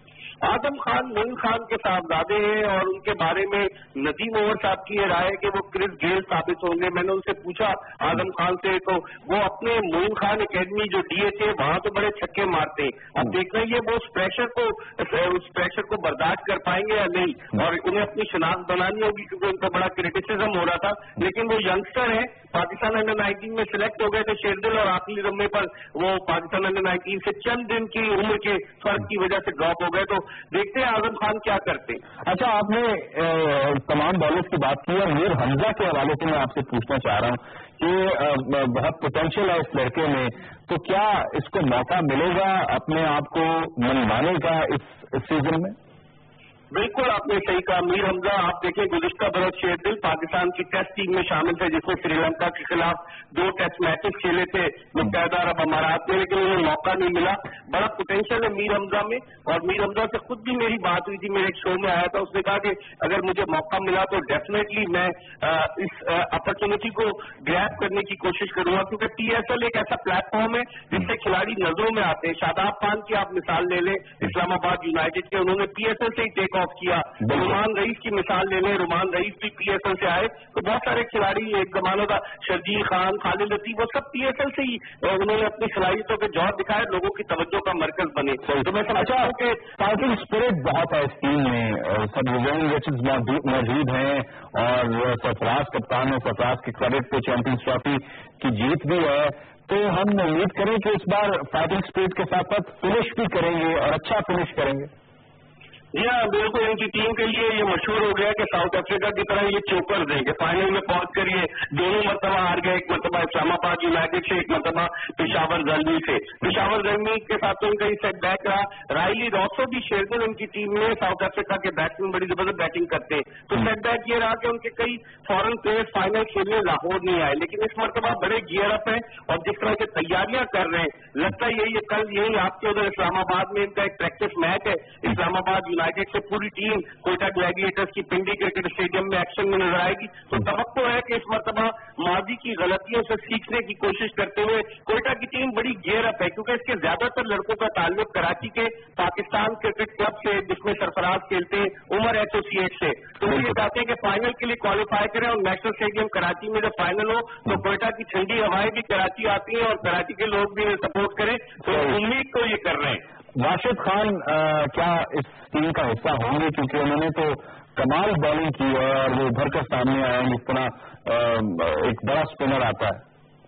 आजम खान मोइन खान के साहबजादे हैं और उनके बारे में नदीम उमर साहब की ये राय है कि वो क्रिस गेल साबित होंगे। मैंने उनसे पूछा आजम खान से, तो वो अपने मोइन खान एकेडमी जो डीएच है वहां तो बड़े छक्के मारते हैं, अब देखना ये वो उस प्रेशर को उस प्रेशर को बर्दाश्त कर पाएंगे या नहीं, और उन्हें अपनी शनाख्त बनानी होगी क्योंकि उनका बड़ा क्रिटिसिज्म हो रहा था। लेकिन वो यंगस्टर है, पाकिस्तान अंडर नाइनटीन में सिलेक्ट हो गए थे शेरदिल, और आखिरी लम्हे पर वो पाकिस्तान अंडर नाइनटीन से चंद दिन की उम्र के फर्क की वजह से ड्रॉप हो गए, तो देखते हैं आजम खान क्या करते हैं। अच्छा, आपने ए, तमाम बॉलर्स की बात की है, मीर हमजा के हवाले से मैं आपसे पूछना चाह रहा हूँ कि बहुत पोटेंशियल है इस लड़के में, तो क्या इसको मौका मिलेगा अपने आप को मनवाने का इस, इस सीजन में? बिल्कुल आपने सही कहा मीर हमजा। आप देखें गुज़िश्ता बरस शेरदिल पाकिस्तान की टेस्ट टीम में शामिल थे, जिसमें श्रीलंका के खिलाफ दो टेस्ट मैचेस खेले थे मुत्तहदा अरब अमारात में, लेकिन उन्हें मौका नहीं मिला। बड़ा पोटेंशियल है मीर हमजा में, और मीर हमजा से खुद भी मेरी बात हुई थी, मेरे एक शो में आया था, उसने कहा कि अगर मुझे मौका मिला तो डेफिनेटली मैं आ, इस अपॉर्चुनिटी को ग्रैब करने की कोशिश करूंगा, क्योंकि टीएसएल एक ऐसा प्लेटफॉर्म है जिससे खिलाड़ी नजरों में आते हैं। शादाब खान की आप मिसाल ले लें, इस्लामाबाद यूनाइटेड के, उन्होंने पीएसएल से ही टेक ऑफ किया। रुमान रईस की मिसाल ले लें, रुमान रईस भी पीएसएल से आए। तो बहुत सारे खिलाड़ी एक जमानों का शर्जील खान, खालिद लतीफ, वो सब पीएसएल से ही उन्होंने अपनी सलाहियतों के जौहर दिखाए, लोगों की तवज्जो का मरकज बने। तो मैं समझता हूँ कि फाइटिंग स्पिरिट बहुत है इस टीम में, सब रिचर्ड्स मौजूद हैं और सरफराज कप्तान है, सरफराज के क्रेडिट पे चैंपियंस ट्रॉफी की जीत भी है। तो हम उम्मीद करें कि इस बार फाइटिंग स्पिरिट के साथ साथ फिनिश भी करेंगे और अच्छा फिनिश करेंगे। जी हाँ, बिल्कुल। इनकी टीम के लिए ये मशहूर हो गया कि साउथ अफ्रीका की तरह ये चोकर देंगे। फाइनल में पहुंच कर ये दोनों मरतबा हार गए, एक मरतबा इस्लामाबाद यूनाइटेड से, एक मरतबा पेशावर जलमी से। पेशावर जलमी के साथ तो इनका ही सेट बैक रहा। राइली रॉसो भी शेरगिल उनकी टीम में, साउथ अफ्रीका के बैट्समैन बड़ी जबरदस्त बैटिंग करते हैं। तो सेट बैक ये रहा कि उनके कई फॉरेन प्लेयर्स फाइनल खेलने लाहौर नहीं आए, लेकिन इस मरतबा बड़े गियर अप है और जिस तरह की तैयारियां कर रहे हैं, लगता यही है कल यही आपके उधर इस्लामाबाद में इनका एक प्रैक्टिस मैच है। इस्लामाबाद यूनाइटेड से पूरी टीम कोयटा ग्लैडिएटर्स की पिंडी क्रिकेट स्टेडियम में एक्शन में नजर आएगी। तो तवक्को है कि इस मरतबा माजी की गलतियों से सीखने की कोशिश करते हुए कोयटा की टीम बड़ी गेयर अप है, क्योंकि इसके ज्यादातर लड़कों का ताल्लुक कराची के पाकिस्तान क्रिकेट क्लब से, जिसमें सरफराज खेलते हैं, उमर एसोसिएट से। तो वो ये चाहते हैं कि फाइनल के लिए क्वालिफाई करें और नेशनल स्टेडियम कराची में जब फाइनल हो तो कोयटा की ठंडी हवाएं भी कराची आती हैं और कराची के लोग भी सपोर्ट करें। तो उम्मीद तो ये कर रहे हैं। राशिद खान आ, क्या इस टीम का हिस्सा होंगे, क्योंकि उन्होंने तो कमाल बॉलिंग की है और वो उभर कर सामने आए जिस तरह एक बड़ा स्पिनर आता है।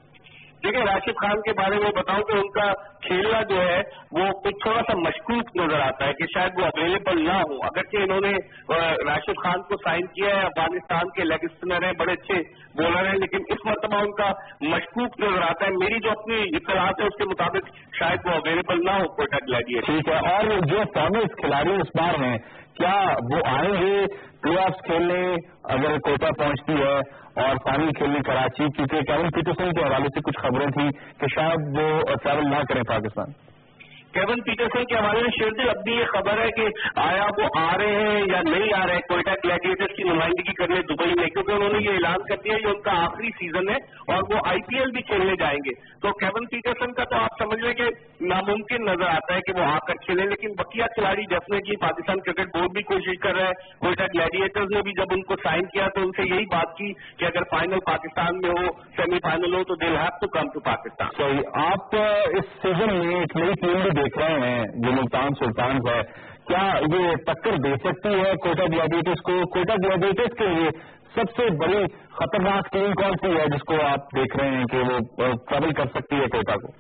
देखिए, राशिद खान के बारे में बताऊं तो उनका खेलना जो है वो कुछ थोड़ा सा मशकूक नजर आता है कि शायद वो अवेलेबल ना हो। अगरचे इन्होंने राशिद खान को साइन किया है, अफगानिस्तान के लेग स्पिनर हैं, बड़े अच्छे बॉलर हैं, लेकिन इस मरतबा उनका मशकूक नजर आता है। मेरी जो अपनी इत्तलात है उसके मुताबिक शायद वो अवेलेबल ना हो कोयटा ग्लैडिएटर्स। ठीक है, और जो फॉर्मेट खिलाड़ी इस बार हैं, क्या वो आएंगे प्ले ऑफ खेलने अगर कोयटा पहुंचती है और फाइनल खेलने कराची, क्योंकि केविन पीटरसन के हवाले से कुछ खबरें थी कि शायद वो ट्रैवल ना करें पाकिस्तान। केविन पीटरसन के हवाले में शेरदिल अब भी ये खबर है कि आया वो आ रहे हैं या नहीं आ रहे हैं कोयटा ग्लैडिएटर्स की नुमाइंदगी करने दुबई में, क्योंकि उन्होंने ये ऐलान कर दिया ये उनका आखिरी सीजन है और वो आईपीएल भी खेलने जाएंगे। तो केविन पीटरसन का तो आप समझ लें कि नामुमकिन नजर आता है कि वो आकर खेलें, लेकिन बकिया खिलाड़ी डेफिनेटली पाकिस्तान क्रिकेट बोर्ड भी कोशिश कर रहा है। कोयटा ग्लैडिएटर्स ने भी जब उनको साइन किया तो उनसे यही बात की कि अगर फाइनल पाकिस्तान में हो, सेमीफाइनल हो, तो they have to come to Pakistan. सही, आप इस सीजन में एक नई टीम भी देख रहे हैं जो मुल्तान सुल्तान है, क्या ये टक्कर दे सकती है कोयटा ग्लैडिएटर्स को? कोयटा ग्लैडिएटर्स के लिए सबसे बड़ी खतरनाक टीम कौन सी है जिसको आप देख रहे हैं कि वो ट्रबल कर सकती है कोयटा को?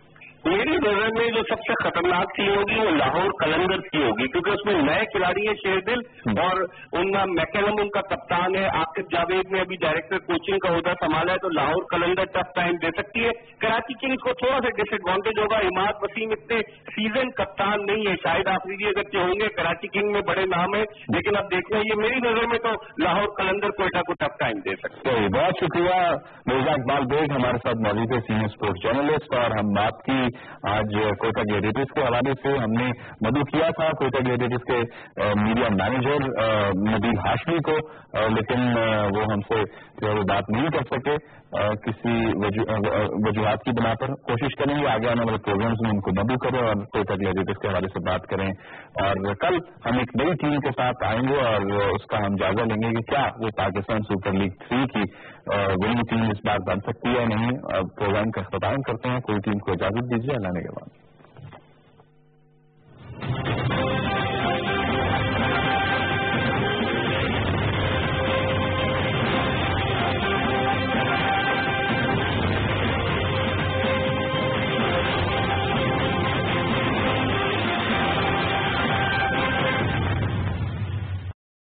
मेरी नजर में जो सबसे खतरनाक टीम होगी वो लाहौर कलंदर्स की होगी, क्योंकि उसमें नए खिलाड़ी है शेरदिल और उनका मैकेलम उनका कप्तान है। आकिब जावेद ने अभी डायरेक्टर कोचिंग का ओहदा संभाला है, तो लाहौर कलंदर टफ टाइम दे सकती है। कराची किंग्स को थोड़ा सा डिसएडवांटेज होगा, इमाद वसीम इतने सीजन कप्तान नहीं है, शायद आफरीदी अगर होंगे, कराची किंग में बड़े नाम है, लेकिन अब देखना ये मेरी नजर में तो लाहौर कलंदर कोयटा को टफ टाइम दे सकते हैं। बहुत शुक्रिया मिर्जा इकबाल बेग हमारे साथ मौजूद है, सीनियर स्पोर्ट्स जर्नलिस्ट, और हम बात की आज कोयटा ग्लैडिएटर्स के हवाले से। हमने मदु किया था कोयटा ग्लैडिएटर्स के मीडिया मैनेजर नबील हाशमी को, आ, लेकिन आ, वो हमसे जो है बात नहीं कर सके आ, किसी वजूहात की बिना पर। कोशिश करेंगे आगे आने वाले प्रोग्राम्स में उनको मदु करें और कोयटा ग्लैडिएटर्स के हवाले से बात करें, और कल हम एक नई टीम के साथ आएंगे और उसका हम जायजा लेंगे कि क्या वो पाकिस्तान सुपर लीग थ्री की विनिंग टीम इस बार बन सकती है नहीं। प्रोग्राम का इख्तिताम करते हैं, कोई टीम को इजाजत दीजिए, लाने के बाद।